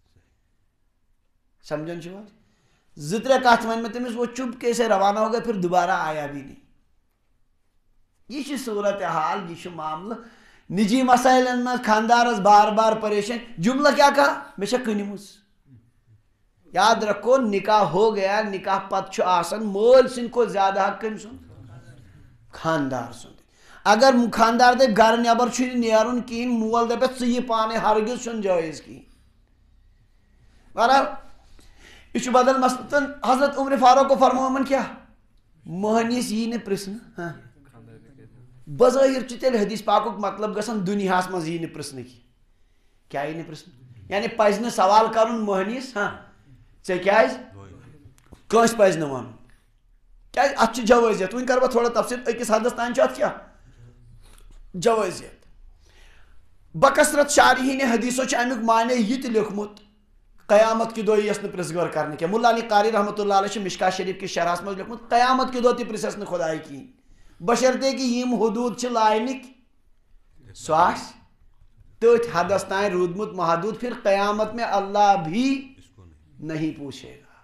سمجھن چھُو حظ 2-3 کتھ ونہِ مےٚ تٔمِس وہ چُپ کے سے روانہ ہو گیا پھر دوبارہ آیا بھی نہیں یہ چھِ صورت حال یہ چھُ معاملہٕ نجی مسائلن منٛز خاندارس بار بار پریشان جملہ کیا کہا مےٚ چھےٚ کٕنمٕژ یاد رکھو نکاح ہو گیا نکاح پتہٕ چھُ آسان مٲلۍ سٕنٛدِ کھۄتہٕ زیادٕ حق کٔمۍ سُنٛد خاندار سُنٛد اگر خاندار دپہِ گرٕ نٮ۪بر چھُنہٕ نیرُن کِہیٖنۍ مول دپٮ۪س ژٕ یہِ پانے ہرگز چھُنہٕ جٲیز کِہیٖنۍ بہرحال یہ چھُ بدل مسلہٕ تہٕ حضرت عمر فاروق کو فرمو یِمن کیٛاہ مٔہنِوِس یی نہٕ پرژھنہٕ بظٲہِر چھُ تیٚلہِ حدیث پاکُک مطلب گژھان دُنیاہس منٛز یی نہٕ پرژھنہٕ کینٛہہ کیٛاہ یی نہٕ پرژھنہٕ یعنی پزِ نہٕ سوال کرُن مٔہنِوِس ژےٚ کیٛازِ کٲنٛسہِ پزِ نہٕ وَنُن کیٛازِ اتھ چھِ جوٲزیت وۄنۍ کرٕ بہٕ تھوڑا تفصیل أکِس حدس تانۍ چھُ اتھ کیٛاہ جوٲزیت بکثرت شارحیٖنِ حدیثو چھُ امیُک معنی یہِ تہِ لیوٚکھمُت قیامت کہِ دۄہ یِیَس نہٕ پرژھ غٲر کرنہٕ کینٛہہ مُلا علی قاری رحمتہ اللہ علیہ چھُ مشکا شریف کِس شرحس منٛز لیوٚکھمُت قیامت کہِ دۄہ تہِ پرژھٮ۪س نہٕ خۄداے کِہیٖنۍ بشرطے کہ یِم حدوٗد چھِ لاینٕکۍ سُہ آسہِ تٔتھۍ حدس تانۍ روٗدمُت محدوٗد پھر قیامت میں اللہ بھی نہیں پوچھے گا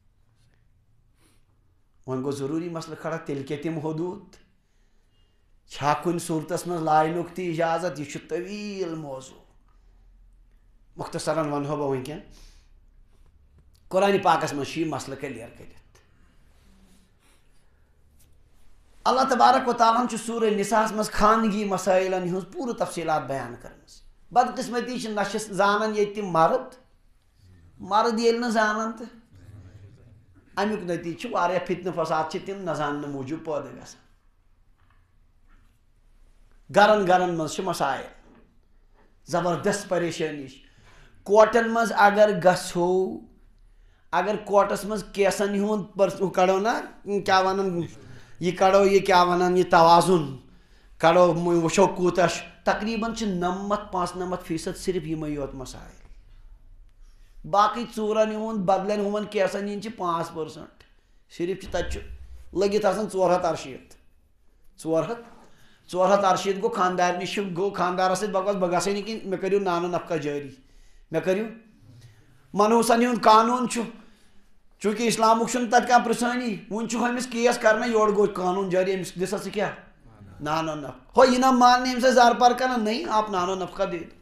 وۄنۍ گوٚو ضروٗری مسلہٕ کھڑا تیٚلہِ کیٛاہ تِم حدوٗد چھا کُنہِ صوٗرتس منٛز لاینُک تہِ اجازت یہِ چھُ طویٖل موضوٗع مختصرن ونہو بہٕ وٕنکٮ۪ن قرآنِ پاکس منٛز چھُ یہِ مسلہٕ کلیر کٔرِتھ اللہ تبارک و تعالیٰ چھُ سورہ نساہس منٛز خانگی مسائلن ہٕنٛز پوٗرٕ تفصیٖلات بیان کٔرمٕژ بدقسمتی چھِ نہ چھِ زانان ییٚتہِ تِم مرد ییٚلہِ نہٕ زانان تہٕ امیُک نتیٖجہٕ چھُ واریاہ فتنہٕ فساد چھِ تِم نہ زاننہٕ موٗجوٗب پٲدٕ گژھان گرن منٛز چھِ مسائل زبردست پریشٲنی چھِ کوٹن منٛز اگر گژھو اگر کوٹس منٛز کیسن ہُنٛد کڑو نا کیٛاہ ونان یہ کڑو یہ کیا ونان یہ توازن کڑو وٕچھو کوٗتاہ چھُ تقریٖباً چھِ 95% صرف یِمے یوت مسائل باقٕے ژوٗرن ہُنٛد بدلن ہُمن کیسن ہِنٛدۍ چھِ 5% صرف چھِ تتہِ چھُ لٔگِتھ آسان 468 گوٚو خاندار نِش گوٚو خاندارس سۭتۍ بکواس بہٕ گژھے نہٕ کِہیٖنۍ مےٚ کٔرِو نانو نفقہ جٲری مےٚ کٔرِو منحوٗسن ہُنٛد قانوٗن چھُ چوٗنٛکہِ اِسلامُک چھُنہٕ تتہِ کانٛہہ پرژھٲنی وۄنۍ چھُ أمِس کیس کرنا یورٕ گوٚو قانوٗن جٲری أمِس دِ سا ژٕ کیٛاہ نانو نفقہ ہو یہِ نہ ماننہٕ أمِس ٲسۍ زارپار کران نہیں آپ نانو نفقہ دے دو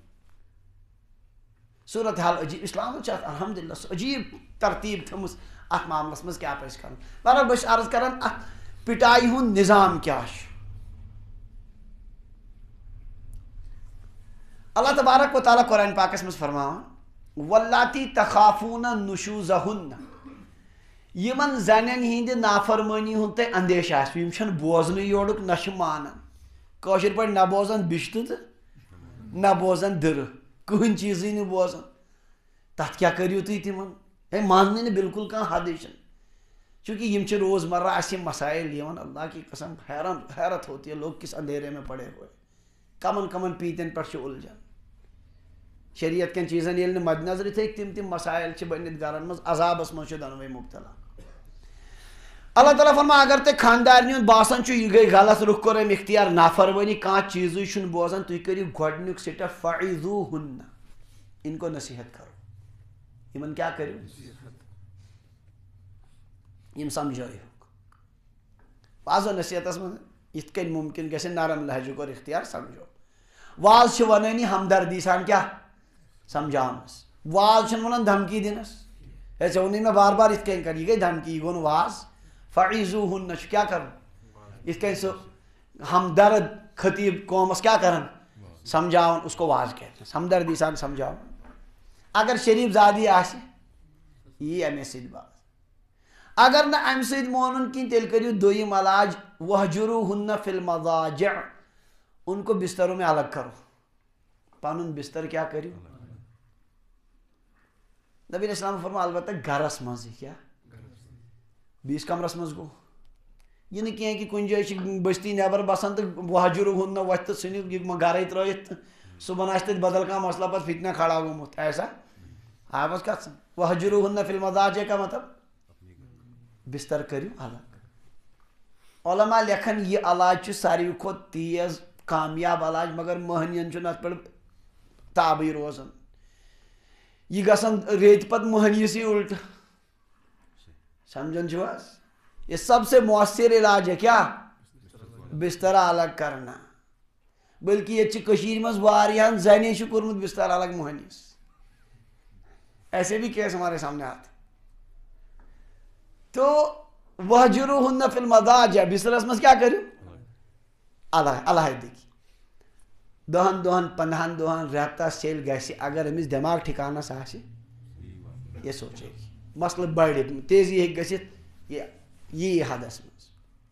صوٗرت حال عجیٖب اِسلامن چھِ اتھ الحمدُاللہ سُہ عجیٖب ترتیٖب تھٲومٕژ اتھ معاملس منٛز کیٛاہ پزِ کرُن بہرحال بہٕ چھُس عرض کران اتھ پِٹایہِ ہُنٛد نظام کیٛاہ چھُ اللہ تبارک و تعالیٰ قرآن پاکس منٛز فرماوان واللاتی تخافون نشوزہن یِمن زنٮ۪ن ہِنٛدِ نافرمٲنی ہُنٛد تۄہہِ اندیشہٕ آسِوٕ یِم چھنہٕ بوزنٕے یورُک نہ چھِ مانان کٲشِر پٲٹھۍ نہ بوزان بِشتہٕ تہٕ نہ بوزان دٕرٕ کٕہٕنۍ چیٖزٕے نہٕ بوزان تتھ کیٛاہ کٔرِو تُہۍ تِمن ہے ماننٕے نہٕ بالکل کانٛہہ حدٕے چھنہٕ چوٗنٛکہِ یِم چھِ روزمرہ اَسہِ یِم مسائل یِوان اللہ کی قسم حیرت ہوتی ہے لوگ کس اندھیرے میں پڑے ہوئے کمن پیٖتٮ۪ن پٮ۪ٹھ چھِ اُلجھان شریعت کٮ۪ن چیٖزن ییٚلہِ نہٕ مدِ نظرِ تھٲیِکھ تِم مسائل چھِ بٔنِتھ گرن منٛز عذابس منٛز چھِ دۄنوَے مُبتلا اللہ تعالیٰ فرما اگر تۄہہِ خاندارنہِ ہُنٛد باسان چھُ یہِ گٔے غلط رُخ کوٚر أمۍ اختیار نافرمٲنی کانٛہہ چیٖزٕے چھُنہٕ بوزان تُہۍ کٔرِو گۄڈنیُک سٹیپ فعظوہن ان کو نصیحت کرو یِمن کیٛاہ کٔرِو یِم سمجھٲیہوکھ واضح نصیحتس منٛز یِتھ کٔنۍ مُمکِن گژھِ نرم لہجُک اور اختیار سمجھو واز چھِ ونٲنی ہمدردی سان کیٛاہ سمجھاونس واز چھُنہٕ ونان دھمکی دِنس ہے ژےٚ ووٚنُے مےٚ بار بار یِتھ کٔنۍ کر یہِ گٔے دھمکی یہِ گوٚو نہٕ واز فعظوہن چھُ کیٛاہ کرُن یِتھ کٔنۍ سُہ ہمدرد خطیٖب قومس کیٛاہ کران سمجھاوان اس کو واز کہتے ہیں ہمدردی سان سمجھاوان اگر شریف زادی آسہِ یی امے سۭتۍ باز اگر نہ امہ سۭتۍ مونُن کِہیٖنۍ تیٚلہِ کٔرِو دوٚیِم علاج وَہجُروٗہُنَّ فِی الْمَضَاجِع ان کو بستروں میں الگ کرو پنُن بستر کیا کٔرِو نبی علیہ السلام فرموو البتہ گرس منٛزٕے کیٛاہ بیٚیِس کمرس منٛز گوٚو یہ نہٕ کینٛہہ کہِ کُنہِ جایہِ چھِ بستی نیبر بسان تہٕ وَہجُروٗہُنَّ وۄتھِ تہٕ ژھٕنِو یہِ گرے ترٲیِتھ تہٕ صُبحن آسہِ تَتہِ بدل کانٛہہ مسلہٕ پتہٕ فتنہ کھڑا گوٚمُت ایسا آو حظ کتھ سمجھ وَہجُروٗہُنَّ فِی الْمَضَاجِع کا مطلب بستر کٔرِو الگ علماء لیکھن یہ علاج چھُ ساروی کھۄتہٕ تیز کامیاب علاج مگر مٔہنِین چھُنہٕ اتھ پٮ۪ٹھ تابٕے روزان یہ گژھان ریتہِ پتہٕ مٔہنِوِسٕے الٹہٕ سمجھان چھِو حظ یہ سب سے مؤثر علاج ہے کیا بستر الگ کرنا بلکہ یہ کشیر مز واریاہن زنے چھُ کوٚرمُت بستر الگ مٔہنِوِس ایسے بھی کیس ہمارے سامنے آتے تو وَہجُروٗہُنَّ فِی الْمَضَاجِع بسترس منٛز کیٛاہ کٔرِو علیحدگی 10 دۄہن 15 دۄہن رٮ۪تس ییٚلہِ گژھِ اگر أمِس دٮ۪ماغ ٹھِکانس آسہِ یہِ سونچے مسلہٕ بڑِ تیزی ہیٚکہِ گٔژھِتھ یہِ یی حدس منٛز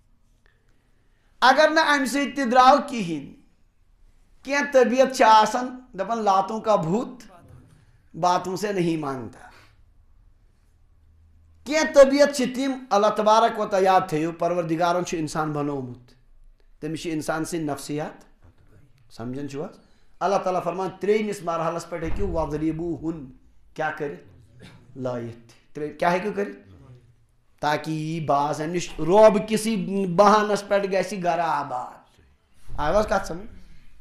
اگر نہٕ امہِ سۭتۍ تہِ درٛاو کِہیٖنۍ کینٛہہ طبیعت چھِ آسان دپان لاتوں کا بھوت باتوں سے نہیں مانتا کینٛہہ طبیعت چھِ تِم اللہ تبارک و تعالیٰ یاد تھٲیِو پروردگارن چھُ انسان بنومُت تٔمِس چھِ انسان سٕنٛدۍ نفسیات سمجھان چھِو حظ اللہ تعالیٰ فرمان 3مِس مرحلس پٮ۪ٹھ ہیٚکِو وَضرِبوٗہُن کیٛاہ کٔرِتھ لٲیِتھ کیٛاہ ہیٚکِو کٔرِتھ تاکہ یی باز امہِ نِش روب کِسٕے بہانس پٮ۪ٹھ گژھِ گرٕ آباد آو حظ کتھ سمجھ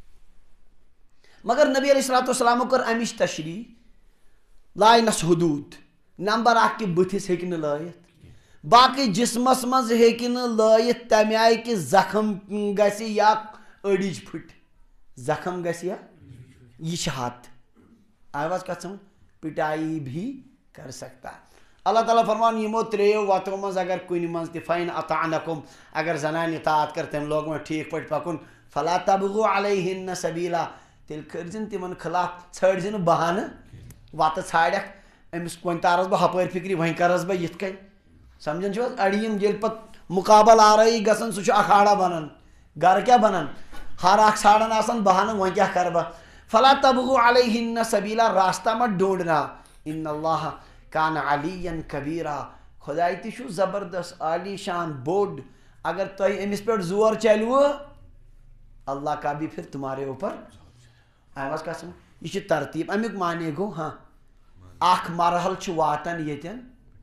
مگر نبی علیہ الصلوٰۃ والسلامو کٔر امِچ تشریح لاینس حدوٗد نمبر 1 کہ بٕتھِس ہیٚکہِ نہٕ لٲیِتھ باقٕے جسمس منٛز ہیٚکہِ نہٕ لٲیِتھ تمہِ آیہِ کہِ زخم گژھِ یا أڈِج پھٕٹہِ زخم گژھِ یا یہ چھِ حد آو حظ کتھ سمجھ پٹائی بھی کر سکتا اللہ تعالیٰ فرمان یِمو 3 وَتو منٛز اگر کُنہِ منٛز تہِ فَاِن اَطَعْنَکُم اگر زنانہِ اطاعت کٔر تٔمۍ لوگ وۄنۍ ٹھیٖک پٲٹھۍ پکُن فَلا تَبْغُوا عَلَيْهِنَّ سَبیٖلا تیٚلہِ کٔرۍزِ تِمن خٕلاف ژھٲنٛڈزِ نہٕ بہانہٕ وَتہٕ ژھانٛڈکھ أمِس وۄنۍ تارس بہٕ ہپٲرۍ فِکرِ وۄنۍ کرس بہٕ یِتھ کٔنۍ سمجھان چھِو حظ اَڑِ یِم ییٚلہِ پتہٕ مُقابل آرٲیی گژھان سُہ چھُ اکھاڑا بنان گرٕ کیٛاہ بنان ہر اکھ ژھانڈان آسان بہانہٕ وۄنۍ کیٛاہ کرٕ بہٕ فَلا تَبْغُوا عَلَيْهِنَّ سَبیٖلا راستہ مہ ڈوٗنٛڈنا اِنَّ اللّٰهَ کان علیًّا کبیٖرا خۄداے تہِ چھُ زبردست عالی شان بوٚڑ اگر تۄہہِ أمِس پٮ۪ٹھ زور چلوٕ اللہ کا بھی پھر تمہارے اوپر آو حظ کتھ سمجھ یہ چھِ ترتیٖب امیُک معنے گوٚو ہاں اکھ مرحل چھُ واتان ییٚتٮ۪ن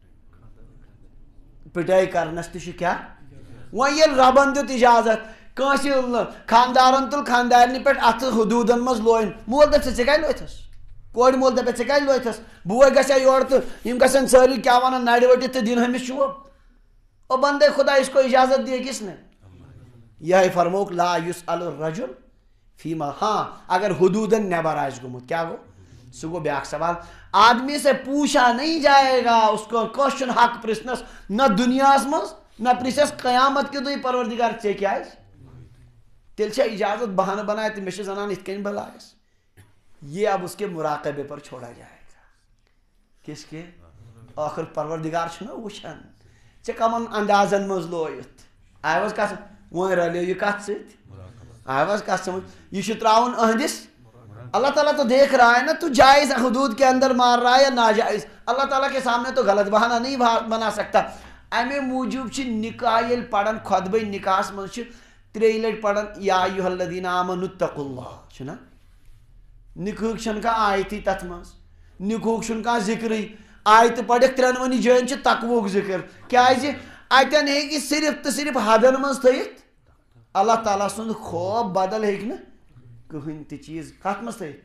پٹٲے کرنس تہِ چھُ کیٛاہ وۄنۍ ییٚلہِ رۄبن دیُت اِجازت کٲنٛسہِ خانٛدارن تُل خانٛدارنہِ پٮ۪ٹھ اتھٕ حدوٗدن منٛز لویُن مول دپ ژٕ کتہِ لویتھس کورِ مول دپیٚس ژٕ کتہِ لویتھس بوے گژھِ ہا یورٕ تہٕ یِم گژھن سٲری کیٛاہ ونان نرِ ؤٹِتھ تہٕ دِن ہُمِس شوب او بندے خدا اس کو اجازت دیے کس نے یہے فرموک لا یُسأل الرجل فیما ہاں اگر حدوٗدن نیبر آسہِ گوٚمُت کیٛاہ گوٚو سُہ گوٚو بیٛاکھ سوال آدمی سے پوچھا نہیں جائے گا اس کو کٲنٛسہِ چھُنہٕ حق پرژھنس نہ دُنیاہس منٛز نہ پرژھٮ۪س قیامت کہِ دۄہ پروردگار ژےٚ کیٛازِ تیٚلہِ چھا اجازت بہانہٕ بنایہِ تہٕ مےٚ چھِ زنان یِتھ کٔنۍ بلاس یہ اب اس کے مراقبے پر چھوڑا جائے گا کس کے ٲخر پروردگار چھُنہ وٕچھان ژےٚ کمن اندازن منٛز لویِتھ آو حظ کتھ وۄنۍ رلیو یہِ کتھ سۭتۍ آو حظ کتھ سمجھ یہ چھُ تراوُن أہنٛدِس اللہ تعالیٰ تو دیکھ رہا ہے نا تو جائز حدود کے اندر مار رہا ہے یا ناجائز اللہ تعالیٰ کے سامنے تو غلط بہانہ نہیں بنا سکتا امے موجوب چھِ نکاح ییٚلہِ پران خۄطبے نکاحس منٛز چھِ 3 لٹہِ پران یا ایُہا الذیٖنَ آمنوا اتقوا اللہ چھُنہ نکاحُک چھنہٕ کانٛہہ آیتی تتھ منٛز نکاحُک چھُنہٕ کانٛہہ ذِکرٕے آیتہٕ پرٮ۪کھ 3 جاین چھِ تقوہُک ذِکر کیٛازِ اتٮ۪ن ہیٚکہِ صرف تہٕ صرف حدن منٛز تھٲیِتھ اللہ تعالیٰ سُنٛد خوف بدل ہیٚکہِ نہٕ کٕہٕنۍ تہِ چیٖز کتھ منٛز تھٲیِتھ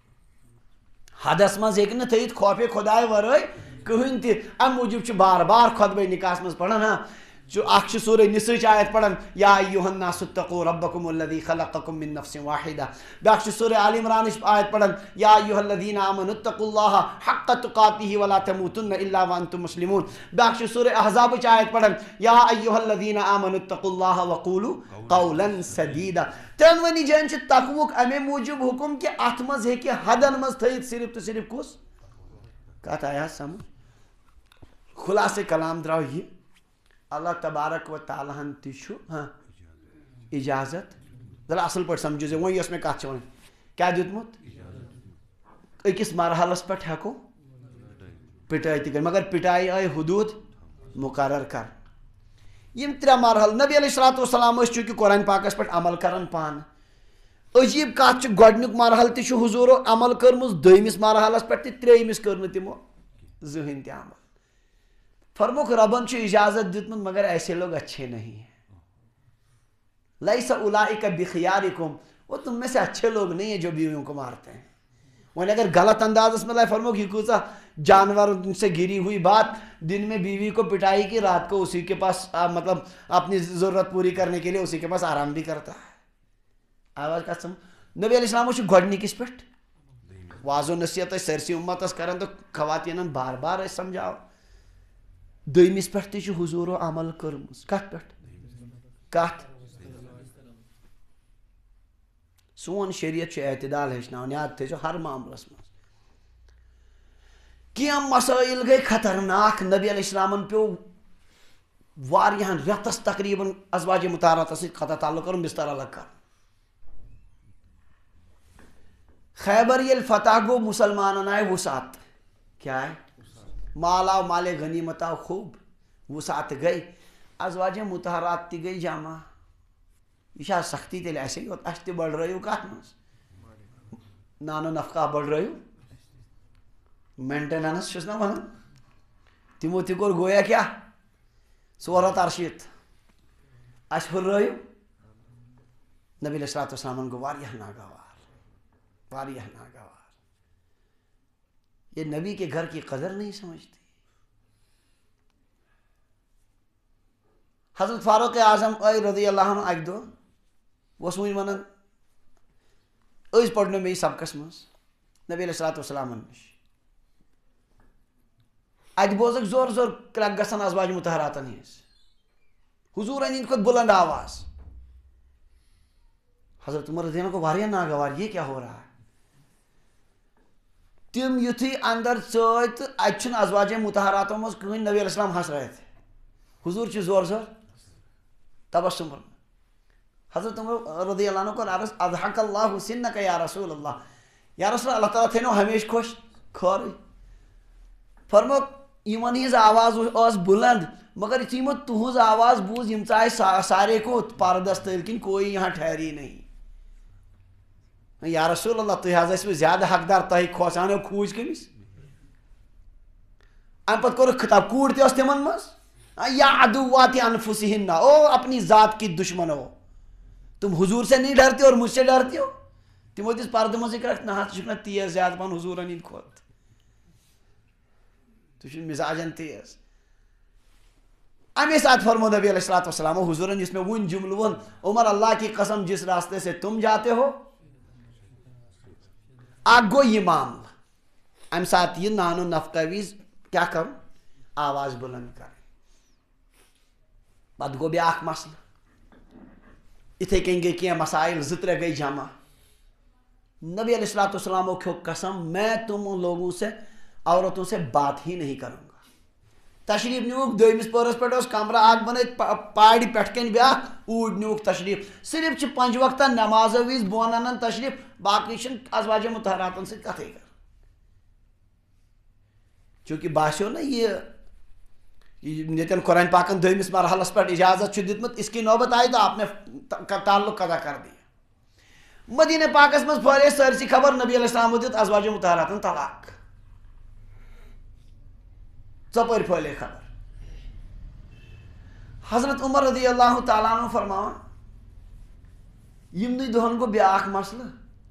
حدس منٛز ہیٚکہِ نہٕ تھٲیِتھ خوفے خۄداے ورٲے کٕہٕنۍ تہِ امہِ موٗجوٗب چھِ بار بار خۄطبے نکاحس منٛز پران ہاں اکھ چھِ سورہ نِساہٕچ آیت پران یا ایُہا الناس اتقوا ربکم الذی خلقکم من نفس واحدہ بیٛاکھ چھِ سورہ آل عمرانٕچ آیت پران یا ایُہا الذیٖنَ آمنوا اتقوا اللہ حق تقاتہ ولا تموتن الا وانتم مسلمون بیٛاکھ چھِ سورہ احزابٕچ آیت پران یا ایُہا الذیٖنَ آمنوا اتقوا اللہ وقولوا قولا سدیدا 3 جاین چھِ تقوہُک امے موٗجوٗب حُکم کہِ اتھ منٛز ہیٚکہِ حدن منٛز تھٲیِتھ صرف تہٕ صرف کُس کتھ آیا سمجھ خُلاصے کلام درٛاو یہِ اللہ تبارک و تعالیٰ ہن تشو اجازت ذرا اصل پہ سمجھو زِ وۄنۍ یۄس مےٚ کتھ چھِ وَنٕنۍ کیٛاہ دیُتمُت أکِس مرحلس پٮ۪ٹھ ہٮ۪کو پٹٲے تہِ کٔرِتھ مگر پٹایہِ آیہِ حدوٗد مقرر کر یِم ترٛےٚ مرحلہٕ نبی علیہ الصلوٰتُ وسلام ٲسۍ چوٗنٛکہِ قرآن پاکس پٮ۪ٹھ عمل کران پانہٕ عجیٖب کتھ چھِ گۄڈنیُک مرحلہٕ تہِ چھُ حضوٗرو عمل کٔرمٕژ دوٚیمِس مرحلس پٮ۪ٹھ تہِ ترٛیٚیمِس کٔر نہٕ تِمو زٕہٕنۍ تہِ عمل فرموک ربن چھُ اجازت دیُتمُت مگر ایسے لوگ اچھے نہیں ہیں لیس اولئک بخیارکم وہ تم میں سے اچھے لوگ نہیں ہیں جو بیویوں کو مارتے ہیں وۄنۍ اگر غلط اندازس میں لائے فرموک یہ کۭژاہ جانور سے گری ہوئی بات دن میں بیوی کو پٹائی کی رات کو اسی کے پاس مطلب اپنی ضرورت پوری کرنے کے لیے اسی کے پاس آرام بھی کرتا ہے آواز کا سمجھ نبی علیہ السلام چھُ گۄڈنِکِس پٮ۪ٹھ واض و نصیحت ٲسۍ سٲرسٕے اُمتس کران تہٕ خواتیٖنن بار بار ٲسۍ سمجھاو دوٚیمِس پٮ۪ٹھ تہِ چھُ حضوٗرو عمل کٔرمٕژ کتھ پٮ۪ٹھ کتھ سون شریعت چھُ اعتدال ہیٚچھناوان یاد تھٲیزیو ہر معاملس منٛز کینٛہہ مسٲیل گٔے خطرناک نبی علیہ السلامن پیوٚو واریاہن رٮ۪تس تقریٖبن ازواجِ مطہراتس سۭتۍ قطع تعلق کرُن بستر الگ کرُن خیبر ییٚلہِ فتح گوٚو مُسلمانن آیہِ وُسعت کیٛاہ آیہِ مال آو مالِ غنیٖمت آو خوب وُسعت گٔے ازواجِ مطہرات تہِ گٔے جمع یہ چھا سختی تیٚلہِ اَسے یوت اَسہِ تہِ بڑرٲیِو کتھ منٛز نانو نفقہ بڑرٲیِو مینٹیننس چھُس نا ونان تِمو تہِ کوٚر گویا کیٛاہ 468 اَسہِ ہُررٲیِو نبی علیہ الصلوٰتُ وسلامن گوٚو واریاہ ناگوار یہ نبی کے گھر کی قدر نہیں سمجھتی حضرت فاروق اعظم آئی رضی اللہ عنہ اکہِ دۄہ اوس وٕنۍ ونان أسۍ پرنو مےٚ یہِ سبقس منٛز نبی علیہ الصلوٰتُ وسلامن نِش اتہِ بوزکھ زورٕ زورٕ کرٛٮ۪کھ گژھان ازواج مطہراتن ہِنٛز حضوٗرن ہِنٛدِ کھۄتہٕ بُلند آواز حضرت عمر رضی اللہ عنہ کو واریاہ ناگوار یہ کیا ہو رہا ہے تم یُتھُے اندر ژٲے تہٕ اتہِ چھُنہٕ ازواجِ مطہراتو منٛز کٕہٕنۍ نبی علیہ السلام ہسرٲیِتھ حضوٗر چھُ زورٕ زورٕ تبسم حضرت عمر رضی اللہ عنہ کوٚر عرض اضحک اللہ سنک یا رسول اللہ تعالیٰ تھٲینو ہمیشہِ خۄش خٲرٕے فرموک یِمن ہِنٛز آواز ٲس بُلند مگر یُتھُے یِمو تُہنٛز آواز بوٗز یِم ژاے سارے کوٚت پردس تٔلۍ کِنۍ کوئی یہاں ٹھہری نہیں یا رسول اللہ تُہۍ حظ ٲسوٕ زیادٕ حقدار تۄہہِ کھوژانو کھوٗج کٔمِس امہِ پتہٕ کوٚرُکھ خطاب کوٗر تہِ ٲس تِمن منٛز یا عدوات انفسہن او اپنی ذات کی دشمن ہو تم حضور سے نہیں ڈرتے اور مجھ سے ڈرتے ہو تمو دِژ پردٕ منٛزٕے کرکھ نہ حظ ژٕ چھُکھ نہ تیز زیادٕ پہن حضوٗرن ہِنٛدۍ کھۄتہٕ ژٕ چھُکھ مزاجن تیز امی ساتہٕ فرمو نبی علیہ الصلوٰتُ وسلام حضوٗرن یُس مےٚ وُنۍ جملہٕ ووٚن عمر اللہ کی قسم جس راستے سے تم جاتے ہو اکھ گوٚو یہِ معاملہٕ امہِ ساتہٕ یہِ نانو نفقہ وِز کیٛاہ کرُن آواز بُلند کرٕنۍ پتہٕ گوٚو بیٛاکھ مسلہٕ یِتھٕے کٔنۍ گٔے کینٛہہ مسائل 2-3 گٔے جمع نبی علیہ الصلوٰتُ وسلامو کھیوٚو قسم میں تم لوگوں سے عورتوں سے بات ہی نہیں کروں گا تشریف نیوٗکھ دوٚیمِس پورس پٮ۪ٹھ اوس کمرٕ اکھ بنٲیِتھ پارِ پٮ۪ٹھ کَنۍ بیٛاکھ اوٗرۍ نیوٗکھ تشریف صرف چھِ 5 وقتہ نمازو وِز بۄن انان تشریف باقٕے چھِنہٕ ازواجِ مطہراتن سۭتۍ کتھٕے کران چوٗنٛکہِ باسیو نا ییٚتٮ۪ن قرآن پاکن دوٚیمِس مرحلس پٮ۪ٹھ اجازت چھُ دیُتمُت اس کی نوبت آئی تو آپ نے تعلق قطع کر دیا مدینہ پاکس منٛز پھٲلے سٲرسٕے خبر نبی علیہ السلامو دیُت ازواجِ مطہراتن طلاق ژۄپٲرۍ پھٲلے خبر حضرت عمر رضی اللہ تعالیٰ عنہ فرماوان یِمنٕے دۄہن گوٚو بیٛاکھ مسلہٕ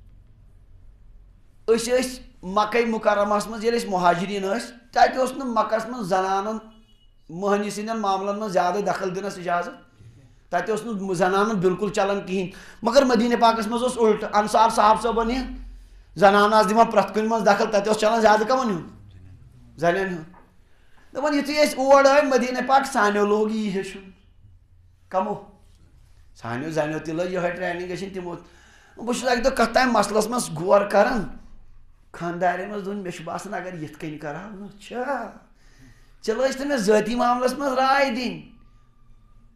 أسۍ ٲسۍ مکے مکرمس منٛز ییٚلہِ أسۍ مہاجریٖن ٲسۍ تتہِ اوس نہٕ مکس منٛز زنانن مٔہنی سٕنٛدٮ۪ن معاملن منٛز زیادٕ دخل دِنس اجازت تتہِ اوس نہٕ زنانن بالکل چلان کِہینۍ مگر مدینہ پاکس منٛز اوس الٹہٕ انصار صاحب صٲبن ہِنٛد زنانہٕ آسہٕ دِوان پرٛٮ۪تھ کُنہِ منٛز دخل تتہِ اوس چلان زیادٕ کمن ہُنٛد زنٮ۪ن ہُنٛد دپان یُتھُے أسۍ اور آے مدینہ پاک سانیو لوگ یی ہیٚچھُن کمو سانیو زنیو تہِ لٔج یِہوے ٹریننگ گٔژھِنۍ تِمو بہٕ چھُس اکہِ دۄہ کتھ تام مسلس منٛز غور کران خانٛدارٮ۪ن منٛز دوٚپ مےٚ چھُ باسان اگر یِتھ کٔنۍ کرہاو چھا ژےٚ لٲج تہٕ مےٚ ذٲتی معاملس منٛز راے دِنۍ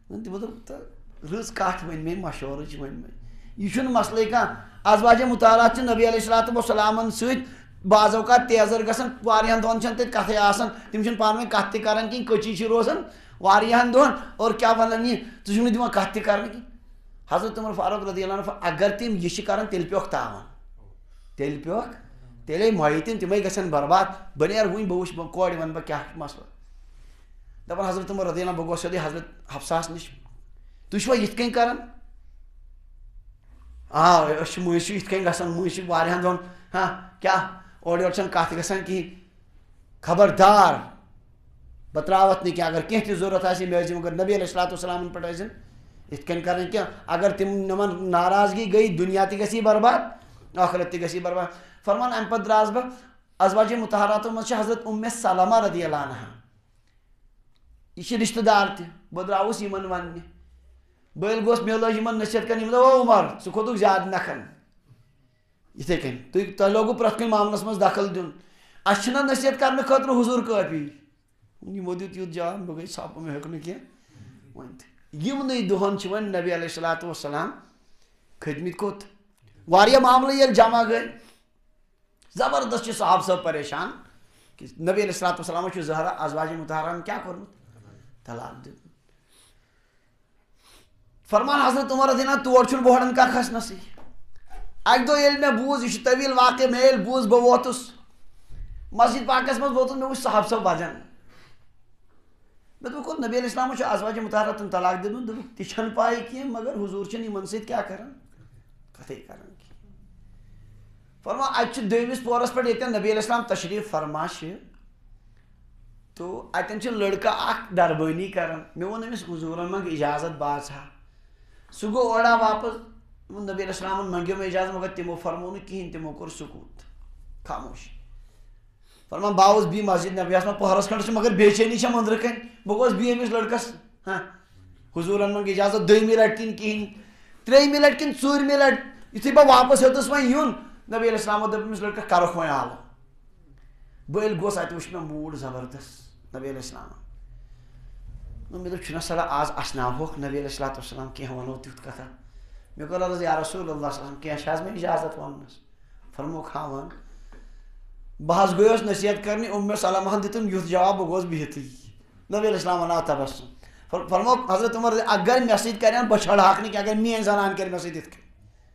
تمو دوٚپ رٕژ کَتھ ؤنۍ مےٚ مشورٕچ ؤنۍ مےٚ یہِ چھُنہٕ مسلے کانٛہہ ازواجِ مُطہرات چھِ نبی علیہ الصلوٰتُ وسلامن سۭتۍ بعض اوقات تیزر گژھان واریاہن دۄہن چھنہٕ تتہِ کتھے آسان تِم چھِنہٕ پانہٕ ؤنۍ کتھ تہِ کران کِہیٖنۍ کٔچی چھِ روزان واریاہن دۄہن اور کیٛاہ ونان یہِ ژٕ چھُکھ نہٕ دِوان کتھ تہِ کرنہٕ کِہیٖنۍ حضرت عمر فاروق رضی اللہ عنہ اگر تِم یہِ چھِ کران تیٚلہِ پیوکھ تاوان تیٚلے مۄیہِ تِمے گژھن برباد بہٕ نیرٕ وٕنۍ بہٕ وٕچھِ کورِ ونہٕ بہٕ کیٛاہ چھُ مسلہٕ دپان حضرت عمر رضی اللہ عنہ بہٕ گوٚوس سیوٚدُے حضرت حفصاہس نِش تُہۍ چھُوا یِتھ کٔنۍ کران أسۍ چھِ مٔنٛزۍ چھِ یِتھ کٔنۍ گژھان مٔنٛزۍ چھِ واریاہن دۄہن کیٛاہ اورٕ یورٕ چھنہٕ کتھ گژھان کِہیٖنۍ خبردار بہٕ ترٛاوَتھ نہٕ کینٛہہ اگر کینٛہہ تہِ ضوٚرتھ آسہِ مےٚ ٲسۍ مگر نبی علیہ الصلوٰتُ وسلامن پٮ۪ٹھ ٲسِن یِتھ کٔنۍ کرٕنۍ کینٛہہ اگر تِمن ناراضگی گٔے دُنیا تہِ گژھی برباد ٲخرت تہِ گژھی برباد فرمان امہِ پتہٕ درٛاس بہٕ ازواجِ مُطہراتو منٛز چھِ حضرت سلمہ رضی اللہ عنہا یہِ چھِ رشتہٕ دار تہِ بہٕ درٛاوُس یِمن وننہِ بہٕ ییٚلہِ گوٚوُس مےٚ لٲج یِمن نصیحت کرنہِ یِمو دوٚپ او عمر ژٕ کھوٚتُکھ زیادٕ نکھن یِتھے کٔنۍ تۄہہِ لوگوُ پرٛٮ۪تھ کُنہِ معاملس منٛز دخل دیُن اَسہِ چھُنہ نصیحت کرنہٕ خٲطرٕ حضوٗر کٲفی یِمو دیُت یُتھ جواب بہٕ گٔیے ژھۄپہٕ مےٚ ہیوٚک نہٕ کینٛہہ ؤنِتھ یِمنٕے دۄہن چھِ وۄنۍ نبی علیہ الصلوٰتُ وسلام کھٔتمٕتۍ کوٚت واریاہ معاملہٕ ییٚلہِ جمع گٔے زبردست چھِ صحابہٕ صٲب پریشان کہِ نبی علیہ الصلوٰتُ وسلامو چھُ زہرا ازواجِ مُطہراتن کیٛاہ کوٚرمُت طلاق دیُتمُت فرمان حضرت عمر رضی اللہ عنہ تور چھُنہٕ بوہڑن کانٛہہ کھسنسٕے اکہِ دۄہ ییٚلہِ مےٚ بوٗز یہِ چھُ طویٖل واقعہٕ مےٚ ییٚلہِ بوٗز بہٕ ووتُس مسجد پاکس منٛز ووتُس مےٚ وٕچھ صحابہٕ صٲب وجان مےٚ دوٚپُکھ نبی علیہ السلامو چھُ ازواجِ مُطہراتن طلاق دیُتمُت دوٚپُکھ تہِ چھنہٕ پاے کینٛہہ مگر حضوٗر چھِنہٕ یِمن سۭتۍ کیٛاہ کران کتھے کران کینٛہہ فرمان اتہِ چھُ دوٚیمِس پورس پٮ۪ٹھ ییٚتٮ۪ن نبی علیہ السلام تشریٖف فرما چھِ تو اتٮ۪ن چھُ لڑکہٕ اکھ دربٲنی کران مےٚ ووٚن أمِس حضوٗرن منٛگ اِجازت بہٕ اژٕ ہا سُہ گوٚو اورا واپس نبی علیہ السلامن منٛگیو مےٚ اِجازت مگر تِمو فرمو نہٕ کِہینۍ تِمو کوٚر سکوٗت خاموش فرمان بہٕ آوُس بیٚیہِ مسجد نبویَس منٛز پٔہرس کھنٛڈس چھِ مگر بے چینی چھم أنٛدرٕ کَنۍ بہٕ گوٚوُس بیٚیہِ أمِس لڑکس حضوٗرن منٛگ اِجازت دوٚیمہِ لٹہِ تہِ نہٕ کِہینۍ ترٛیٚیمہِ لٹہِ کِنہٕ ژوٗرمہِ لٹہِ یُتھُے بہٕ واپس ہیوٚتُس وۄنۍ یُن نبی علیہ السلامو دوٚپ أمِس لڑکس کرُکھ وۄنۍ آلہٕ بہٕ ییٚلہِ گوٚوُس اتہِ وٕچھ مےٚ موٗڈ زبردست نبی علیہ السلامن مےٚ دوٚپ چھُنہ صلہ آز اسناوہوکھ نبی علیہ الصلوٰتُ وسلام کینٛہہ ونو تیُتھ کتھا مےٚ کوٚر عرض یا رسول اللہ صلی اللہ علیہ وسلم کینٛہہ چھِ حظ مےٚ اِجازت وننس فرموکھ وَن بہٕ حظ گٔیوس نصیحت کرنہِ سلماہن دِتُم یُتھ جواب بہٕ گوٚوس بِہتھٕے نبی علیہ السلام وناو تبسُم فرموکھ حضرت عمر اگر مےٚ سۭتۍ کرن بہٕ چھڑہاکھ نہٕ کینٛہہ اگر میٲنۍ زنان کرِ مےٚ سۭتۍ یِتھ کٔنۍ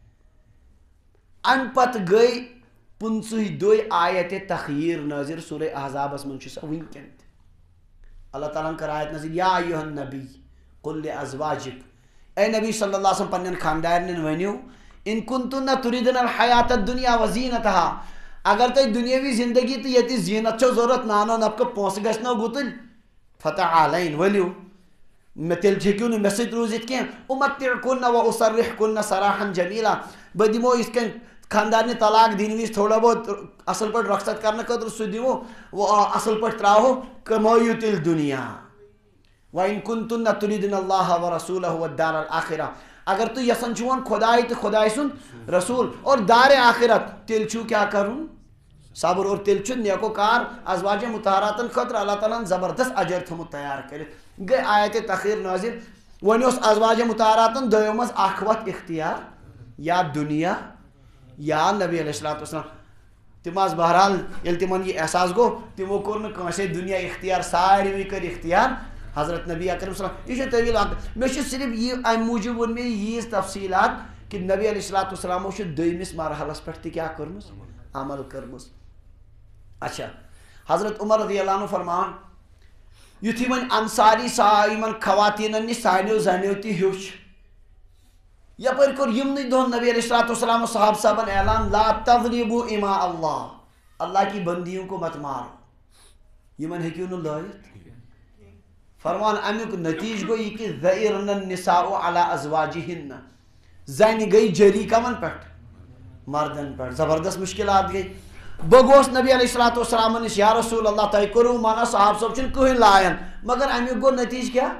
امہِ پتہٕ گٔے 15 دۄہہِ آیتِ تخیٖر نٲظر سورہ احزابس منٛز چھُ سۄ وٕنکٮ۪ن تہِ اللہ تعالیٰ ہن کٔر آیت نٲظر یا ایُہا النبی قل لازواجک اے نبی صلی اللہ علیہ وسلم پننٮ۪ن خاندارنٮ۪ن ؤنِو ان کنتُنہ تُریٖدُنَ الحیات الدُنیا وزیٖنتہا اگر تۄہہِ دُنیٲوی زندگی تہٕ ییٚتِچ زیٖنت چھو ضروٗرت نانو نفقہٕ پونٛسہٕ گژھنو گُتٕلۍ فتعالین ؤلِو مےٚ تیٚلہِ چھِ ہیٚکِو نہٕ مےٚ سۭتۍ روٗزِتھ کینٛہہ اُمتعکُنہ واسرحکُنہ سراحا جمیٖلا بہٕ دِمو یِتھ کٔنۍ خاندارنہِ طلاق دِنہٕ وِزِ تھوڑا بہت اصل پٲٹھۍ رۄخصت کرنہٕ خٲطرٕ سُہ دِمو اصل پٲٹھۍ ترٛاوہو کمٲیِو تیٚلہِ دُنیا وَإِن كُنتُنَّ تُرِيدُنَ اللّٰهَ وَرَسُولَهُ وَالدَّارَ الْآخِرَةَ اگر تُہۍ یژھان چھِو وۄنۍ خۄداے تہٕ خۄداے سُنٛد رسوٗل اور دارِ آخرت تیٚلہِ چھُو کیٛاہ کرُن صبر اور تیٚلہِ چھُ نیکو کار ازواجِ مُطہراتن خٲطرٕ اللہ تعالیٰ ہن زبردست اجر تھوٚمُت تیار کٔرِتھ گٔے آیتِ تخیٖر نٲظر وۄنۍ اوس ازواجِ مُطہراتن دۄیو منٛز اکھ وتھ اختیار یا دُنیا یا نبی علیہ الصلوٰتُ وسلام تِم آسہٕ بہرحال ییٚلہِ تِمن یہِ احساس گوٚو تِمو کوٚر نہٕ کٲنٛسے دُنیا اختیار ساروٕے کٔرۍ اختیار حضرت نبی اکرم صلی اللہ علیہ وسلم یہِ چھُ طویٖل واقعہٕ مےٚ چھُ صرف یہِ امہِ موٗجوٗب ووٚن مےٚ ییٖژ تفصیٖلات کہِ نبی علیہ الصلوٰتُ وسلامو چھُ دوٚیمِس مرحلس پٮ۪ٹھ تہِ کیٛاہ کٔرمٕژ عمل کٔرمٕژ اچھا حضرت عمر رضی اللہ عنہ فرمان یُتھُے وۄنۍ انصاری یِمن خواتیٖنن نِش سانیو زنیو تہِ ہیوٚچھ یپٲرۍ کوٚر یِمنٕے دۄہن نبی علیہ الصلوٰتُ وسلام صحابہٕ صاحبن اعلان لا تضربوا اما اللہ کی بندیوں کو مت مارو یِمن ہیٚکِو نہٕ لٲیِتھ فرمان امیُک نتیٖجہٕ گوٚو یہِ کہِ ذعرن النساء علی ازواجہن زنہِ گٔے جٔری کمن پٮ۪ٹھ مردن پٮ۪ٹھ زبردست مُشکلات گٔے بہٕ گوٚوس نبی علیہ الصلوٰتُ وسلامن نِش یا رسول اللہ تۄہہِ کوٚروٕ منع صحابہٕ صٲب چھِنہٕ کٕہٕنۍ لایان مگر امیُک گوٚو نتیٖجہٕ کیٛاہ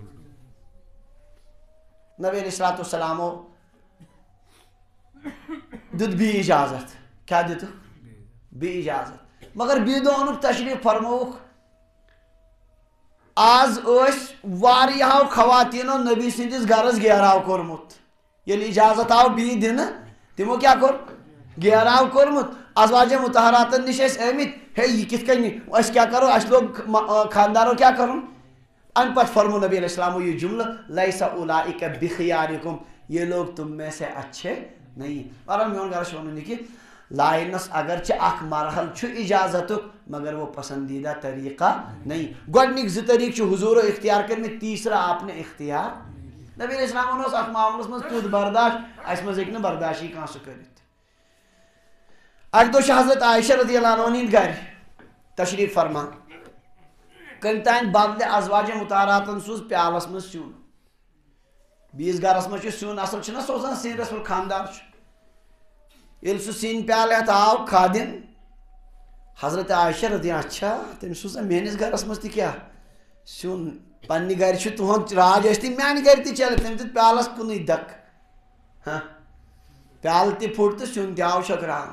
نبی علیہ الصلوٰتُ وسلامو دیُت بیٚیہِ اِجازت کیٛاہ دِتُکھ بیٚیہِ اِجازت مگر بیٚیہِ دۄہ اوٚنُکھ تشریٖف فرمووُکھ آز واریاہو خواتینو نبی سندس گرس گیراو کورمت یل اجازت آو بی دن تمو کیا کور گیراو کورمت ازواج مطہراتن نش آمت ہے یہ کت کن اس کیا کرو اس لوگ خاندارو کیا کرن ان پت فرمو نبی علیہ السلام یہ جملہ لیس اولئک بخیارکم یہ لوگ تم میں سے اچھے نہیں اور میون گرس ون کہ لائنس اگرچہ اخ مرحل اجازت مگر وہ پسندیدہ طریقہ نہیں گۄڈنِک زٕ طریقہ حضورو اختیار کرمت تیسرا آپ نے اختیار نبی علیہ السلام ات معاملس مز تیت برداشت اس مز ہیٚکہِ نہٕ برداشی کانٛہہ سُہ کٔرِتھ اکہ دۄہ حضرت عائشہ رضی اللہ عنہ ہٕنٛدۍ گھر تشریف فرما کٔمۍ تانۍ بدلہِ ازواج مطہراتن سوٗز پیالس مز سیُن بیس گرس مز سیُن اصل چھُنہ سوزان سِنۍ رسول خاندار چھُ ییٚلہِ سُہ سِنۍ پیالہٕ ہٮ۪تھ آو خادم حضرت عائشہ رضی اچھا تٔمۍ سوٗز میٲنِس گرس مز تہِ کیٛاہ سیُن پننہِ گرِ چھُ تُہُنٛد راج ٲسۍ میانہِ گرِ تہِ چلہِ تٔمۍ دیُت پیالس کُنُے دک ہاں پیالہٕ تہِ پھُٹ تہٕ سیُن تہِ آو شکراونہٕ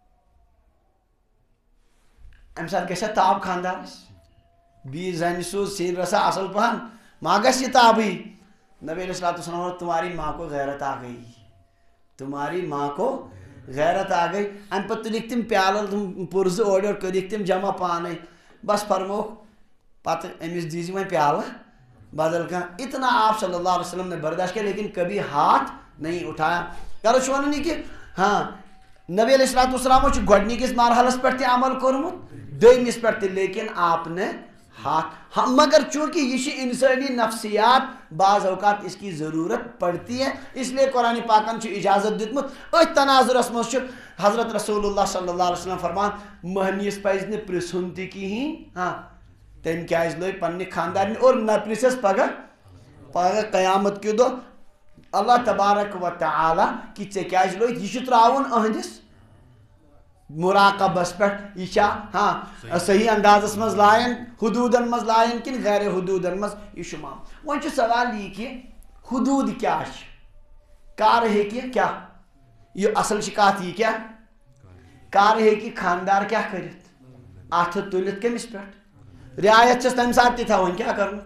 امہِ ساتہٕ گژھِ ہا تاب خاندارس بیٚیہِ زنہِ سوٗز سِنۍ رژھا اصل پہن ما گژھِ یہِ تابٕے نبی علیہ الصلوۃ والسلام تمہاری ماں کو غیرت آ گئی تمہاری ماں کو غیرت آ گئی امہ پتہٕ تُلِکھ تِم پیالہٕ پُرزٕ اورٕ یورٕ کٔرِکھ تِم جمع پانے بس فرموکھ پتہٕ أمِس دیٖزِ وۄنۍ پیالہٕ بدل کانٛہہ اتنا آپ صلی اللہ علیہ وسلم نے برداشت کیا لیکن کبھی ہاتھ نہیں اٹھایا کرو چھُ ونان یہِ کہ ہاں نبی علیہ الصلوۃ والسلام چھُ گۄڈنِکِس مرحلس پٮ۪ٹھ تہِ عمل کوٚرمُت دوٚیمِس پٮ۪ٹھ تہِ لیکن آپ نے ہاتھ مگر چونکہ یہ چھِ انسانی نفسیات بعض اوقات اس کی ضرورت پڑتی ہے اس لیے قرآن پاکن چھُ اجازت دیُتمُت أتھۍ تناظرس منٛز چھُ حضرت رسول اللہ صلی اللہ علیہ وسلم فرمان مہنیس پزِ نہٕ پرژھُن تہِ کِہیٖنۍ ہاں تٔمۍ کیازِ لٲگۍ پننہِ خاندارنہِ اور نہ پرژھٮ۪س پگہہ قیامت کہِ دۄہ اللہ تبارک و تعالیٰ کہ ژےٚ کیازِ لٲگۍ یہِ چھُ ترٛاوُن أہنٛدِس مراقبس پٮ۪ٹھ یہِ چھا ہاں صحیح اندازس منٛز لایَن حدوٗدن منٛز لایَن کِنہٕ غیر حدوٗدن منٛز یہِ چھُ معاملہٕ وۄنۍ چھُ سوال یہِ کہِ حدوٗد کیٛاہ چھِ کر ہیٚکہِ کیٛاہ یہِ اصل چھِ کتھ یہِ کیٛاہ کر ہیٚکہِ خاندار کیٛاہ کٔرِتھ اتھٕ تُلِتھ کٔمِس پٮ۪ٹھ رعایت چھس تمہِ ساتہٕ تہِ تھاوٕنۍ کیٛاہ کرُن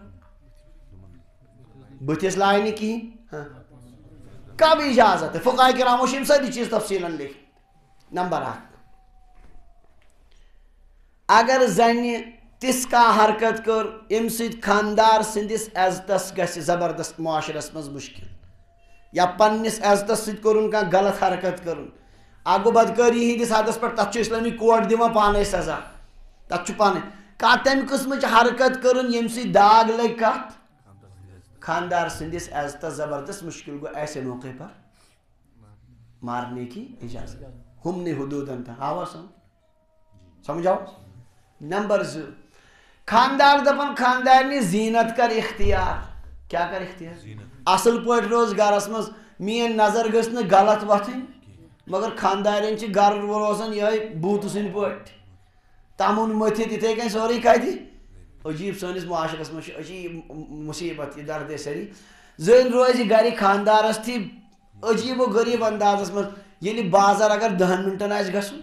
بٕتھِس لایہِ نہٕ کِہیٖنۍ ہاں کب اجازت ہے فقہاء کرامو چھِ یِم سٲری چیٖز تفصیٖلن لیکھِتھ نمبر اکھ اگر زنہِ تِژھ کانٛہہ حرکت کٔر ییٚمہِ سۭتۍ خاندار سٕنٛدِس عزتس گژھِ زبردست معاشرس منٛز مُشکِل یا پننِس عزتس سۭتۍ کوٚرُن کانٛہہ غلط حرکت کٔرٕن اکھ گوٚو بدکٲری ہِنٛدِس حدس پٮ۪ٹھ تتھ چھُ اسلٲمی کوڈ دِوان پانے سزا تتھ چھُ پانے کانٛہہ تمہِ قٕسمٕچ حرکت کٔرٕن ییٚمہِ سۭتۍ داغ لگہِ کتھ خاندار سٕنٛدِس عزتس زبردست مشکل گوٚو ایسے موقع پر مارنے کی اجازت ہُمنٕے حدوٗدن تام آوا سمجھ آو نمبر زٕ خاندار دپان خاندارنہِ زیٖنت کر اختیار کیا کر اختیار اصل پٲٹھۍ روز گرس منٛز میٲنۍ نظر گٔژھ نہٕ غلط وۄتھٕنۍ مگر خاندارٮ۪ن چھِ گرٕ روزان یِہوٚے بوٗتہٕ سٕنٛدۍ پٲٹھۍ تمُن مٔتھِتھ یِتھَے کٔنۍ سورُے کتہِ عجیٖب سٲنِس معاشرس منٛز چھُ عجیٖب مُصیبت یہِ دردِ سٲری زٔنۍ روزِ گرِ خاندارس تھی عجیٖب و غریٖب اندازس منٛز ییٚلہِ بازر اگر 10 مِنٹن آسہِ گژھُن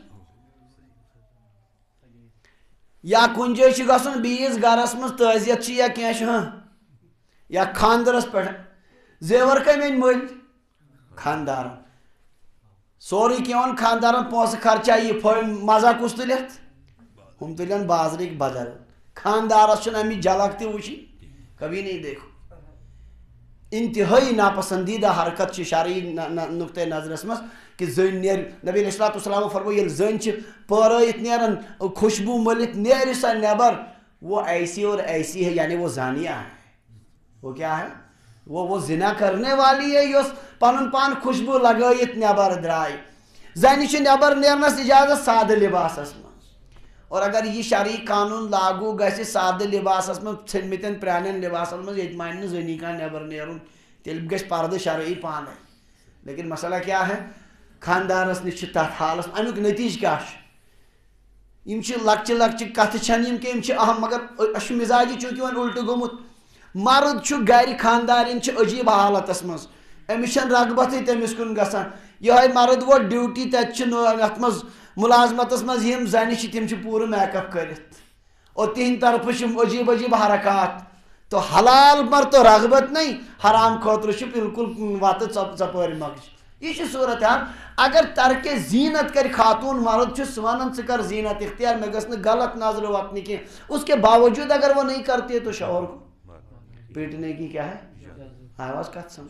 یا کُنہِ جایہِ چھُ گژھُن بیٚیِس گرس منٛز تعزیت چھِ یا کینٛہہ چھُ ہاں یا خاندرس پٮ۪ٹھ زیور کٔمۍ أنۍ مٔلۍ خاندارن سورُے کینٛہہ اوٚن خاندارن پونٛسہٕ خرچا یہِ پھٔلۍ مزا کُس تُلٮ۪تھ ہُم تُلن بازرٕکۍ بدل خاندارس چھُنہٕ امِچ جھلک تہِ وٕچھِنۍ کبھی نہیں دیکھو انتہٲئی ناپسندیدہ حرکت چھِ شرعی نقطۂ نظرس منٛز کہ زٔنۍ نیرِ نبی علیہ الصلوۃ والسلام فرمو ییٚلہِ زٔنۍ چھِ پٲرٲیِتھ نیران خوشبوٗ مٔلِتھ نیرِ سۄ نٮ۪بر وہ ایسی اور ایسی ہے یعنی وہ زانیہ ہے وہ کیا ہے وہ زنا کرنے والی ہے یۄس پنُن پان خوشبوٗ لگٲیِتھ نٮ۪بر درٛاے زنہِ چھِ نٮ۪بر نیرنس اجازت سادٕ لباسس منٛز اور اگر یہ شرعی قانون لاگو گژھِ سادٕ لباسس منٛز ژھیٚنمٕتٮ۪ن پرٛانٮ۪ن لباسن منٛز ییٚتہِ مانہِ نہٕ زٔنی کانٛہہ نٮ۪بر نیرُن تیٚلہِ گژھِ پردٕ شرعی پانے لیکن مسئلہ کیا ہے خاندارس نِش چھِ تتھ حالس امیُک نتیجہٕ کیٛاہ چھُ یِم چھِ لۄکچہِ لۄکچہِ کتھٕ چھنہٕ یِم کینٛہہ یِم چھِ اہم مگر اسہِ چھُ مزاجی چوٗنٛکہِ وۄنۍ الٹہٕ گوٚمُت مرد چھُ گرِ خاندارٮ۪ن چھِ عجیٖب حالتس منٛز أمِس چھنہٕ رغبتٕے تٔمِس کُن گژھان یِہوٚے مرد ووت ڈیوٹی تتہِ چھِ یتھ منٛز مُلازمتس منٛز یِم زنہِ چھِ تِم چھِ پوٗرٕ میک اپ کٔرِتھ اور تِہنٛدِ طرفہٕ چھِ عجیٖب عجیٖب حرکات تو حلال مر تو رغبت نہیں، حرام خاطر بالکل وات ژپٲرۍ مۄکج. یہ صورت حال. اگر ترک زینت کر خاتون مرد سہ ونان ژٕ کر زینت اختیار، مے گژھ نہٕ غلط نظر وتنی کی، اس کے باوجود اگر وہ نہیں کرتی ہے تو شوہر کو پیٹنے کی کیا ہے آواز کت سمجھ.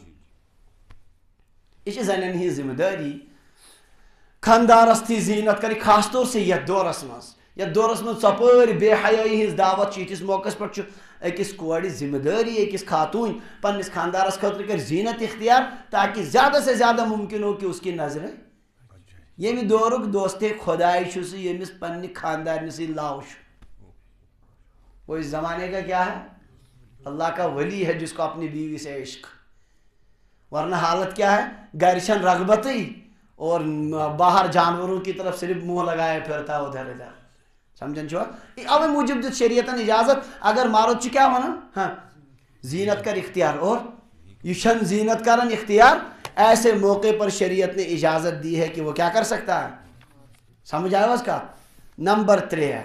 یہ زنین ہی ذمہ داری خاندارس تھی زینت کر، خاص طور سے یتھ دورس مز ژپٲرۍ بے حیائی ہز دعوت یتھس موقع پہ اکس کورِ ذمہ داری اکس خاتون پنس خاندارس خاطر کر زینت اختیار تاکہ زیادہ سے زیادہ ممکن ہو کہ اس کی نظریں یمہ دورک دوست خدائی سہ یمس پنہ خاندان سی لاو. وہ اس زمانے کا کیا ہے اللہ کا ولی ہے جس کو اپنی بیوی سے عشق، ورنہ حالت کیا ہے گھر چھن رغبت اور باہر جانوروں کی طرف صرف منہ لگائے پھرتا ادھر ادھر. سمجھن چھو اوے موجب دیت شریعتن اجازت اگر مرد کیا ونان ہاں زینت کر اختیار اور یہ چھن زینت کرن اختیار، ایسے موقع پر شریعت نے اجازت دی ہے کہ وہ کیا کر سکتا ہے. سمجھ آیا اس کا. نمبر 3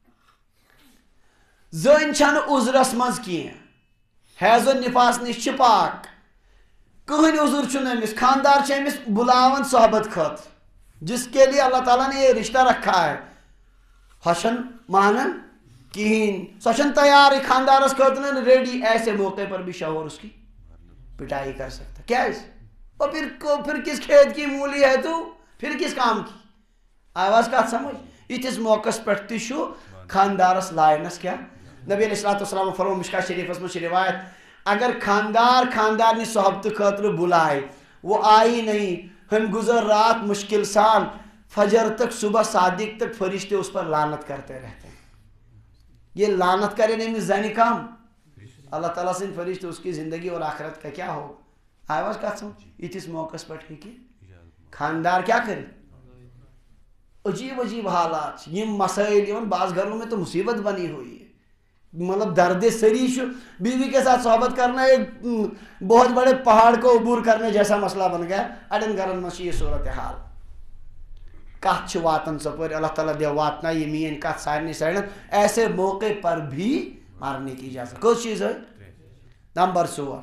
زن چھن عذرس مز کی حیض و نفاس نش پاک، کہن عذر چھن امس، خاندار امس بلاون صحبت خاطر جس کے لیے اللہ تعالیٰ نے یہ رشتہ رکھا ہے، ہشن مانن کہین سوچن تیار خاندارس خاطر ریڈی، ایسے موقع پر بھی شوہر اس کی پٹائی کر سکتا. کیا اور پھر کس کھیت کی مولی ہے تو پھر کس کام کی آواز کا سمجھ. اتس موقع پہ تشو خاندارس لائنس کیا نبی علیہ السلام فرمو مشکا شریفس میں روایت، اگر خاندار خاندارنی صحبت خاطر بلائے وہ آئی نہیں، ہم گزر رات مشکل سال، فجر تک صبح صادق تک فرشتے اس پر لعنت کرتے رہتے ہیں. یہ لعنت کرے نہیں زنی کام اللہ تعالیٰ سے فرشتے اس کی زندگی اور آخرت کا کیا ہو آواز کا سمجھ. اتس موقع پر ٹھیک ہے خاندار کیا کرے. عجیب عجیب حالات یہ مسائل بعض گھروں میں تو مصیبت بنی ہوئی ہے، مطلب درد سری بیوی کے ساتھ صحبت کرنا ایک بہت بڑے پہاڑ کو عبور کرنے جیسا مسئلہ بن گیا. اڑن گھرن میں یہ صورت حال کت واتن ثپر اللہ تعالیٰ دے واتنا یہ مین کت سارے سائڈن، ایسے موقع پر بھی مارنے کی اجازت. کس چیز ہے. نمبر 16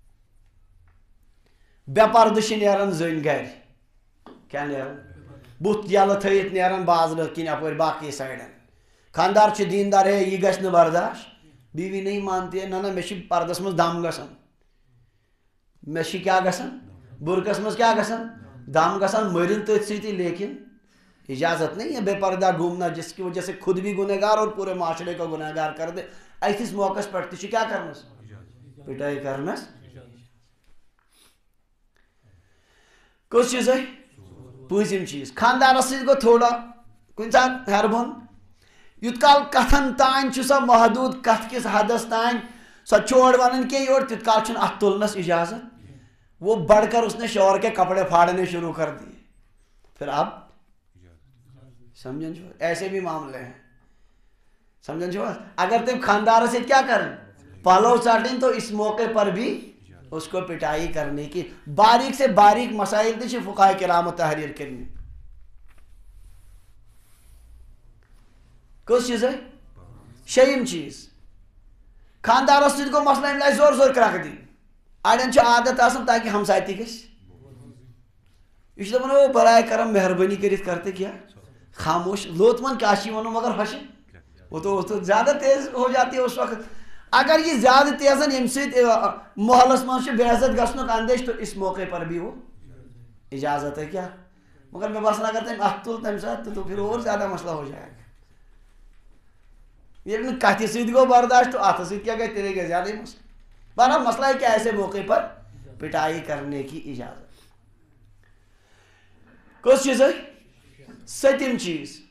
بے پردش نیرن زن گھر کیا نیرن بت یل تھیت نیرن باز کن اپر باقی سائڈن. خاندار دیندار ہے یہ گھس نہ برداشت، بیوی نہیں مانتی ہے نہ میں پردس مز دم گسان، میں کیا گسان برقس مز کیا گسان دم گسان مرن تھی ستی، لیکن اجازت نہیں ہے بے پردہ گھومنا جس کی وجہ سے خود بھی گنہگار اور پورے معاشرے کو گنہگار کر دے. ایس موقع پر تھی کیا کرنس پٹائی کرنس. کس چیز ہے پوزم چیز. خاندارس سی گو تھوڑا کن سات ہربن یوت کال کتن تان سا محدود کت کس حدس تان سو چھوڑ ون کی اور تیت کال ات تلنس اجازت. وہ بڑھ کر اس نے شوہر کے کپڑے پھاڑنے شروع کر دیے. پھر اب سمجھن چھو ایسے بھی معاملے ہیں. سمجھن چھو اگر تم خاندار سے کیا کریں پالو چاٹیں تو اس موقع پر بھی اس کو پٹائی کرنے کی باریک سے باریک مسائل تھی فقہائے کرام و تحریر کرنی. کس چیز ہے شیم چیز خاندارس سی گو مسئلہ املائی زور زور کرک دی. اڑین عادت آسان تاکہ ہمسایتی گھس یہ دپان وہ برائے کرم مہربانی کرت کرتے کیا خاموش لوت من کیا ونو مگر ہش وہ تو زیادہ تیز ہو جاتی ہے اس وقت. اگر یہ زیادہ تیزن یم سی محلس من بے عزت گھنک اندیش تو اس موقع پر بھی وہ اجازت ہے کیا. مگر میں باسان اگر تم ات تل تمہ سات تو پھر اور زیادہ مسئلہ ہو جائے گا. یہ کتھ ست گو برداشت تو ات ست کیا گئے تیرے گئے زیادہ مسئلہ. بہرحال مسئلہ ہے کہ ایسے موقع پر پٹائی کرنے کی اجازت. کس چیز ہے 7م چیز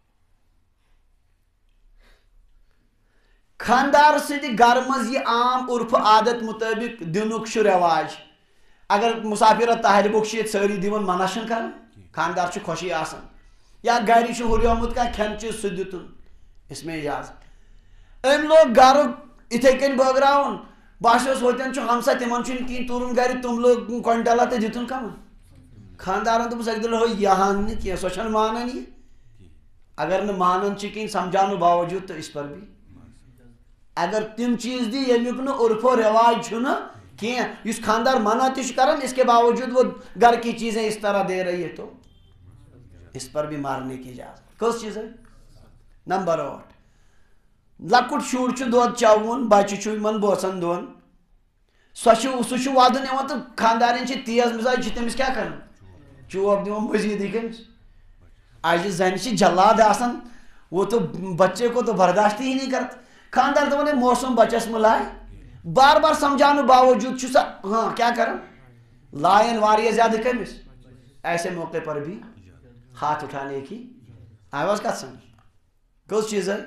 خاندار سی گھر مز یہ عام عرف عادت مطابق دنک رواج. اگر مسافرت تحربک ساری دون مناشن کر خاندار خوشی آسان یا گھر ہریومت کا کھین چیز سہ دتن اس میں اجازت. ام لوگ گھر اتھے کن بٲگراون باسیوس ہوتین ہمسا تمن کہیں تورن گھر تم لوگ کونٹلا تو دتن کم خاندارن دوپس اک دل ہو یہاں کی سو چھن مانن یہ اگر نہ مانن کہیں سمجھانے باوجود تو اس پر بھی اگر تم چیز دی یمیک نو عرف و رواج چھنا کی اس خاندار منع تش کرن اس کے باوجود وہ گھر کی چیزیں اس طرح دے رہی ہے تو اس پر بھی مارنے کی اجازت. کس چیز ہے؟ نمبر 8 لکٹ شور چھ دود چاون بچہ چھ من بوسن دون سہ ود نوان تو خاندارن چھ تیز مزاج تمس کیا کرن چوب دون مزید کمس آج زن چھ جلاد آسان وہ تو بچے کو تو برداشت ہی نہیں کرتا. خاندار دپان موسم بچس ملائے بار بار سمجھانے باوجود چھ سا ہاں کیا کرن لائن واریہ زیادہ کمس. ایسے موقع پر بھی ہاتھ اٹھانے کی آواز کت سمجھ کس چیز ہے؟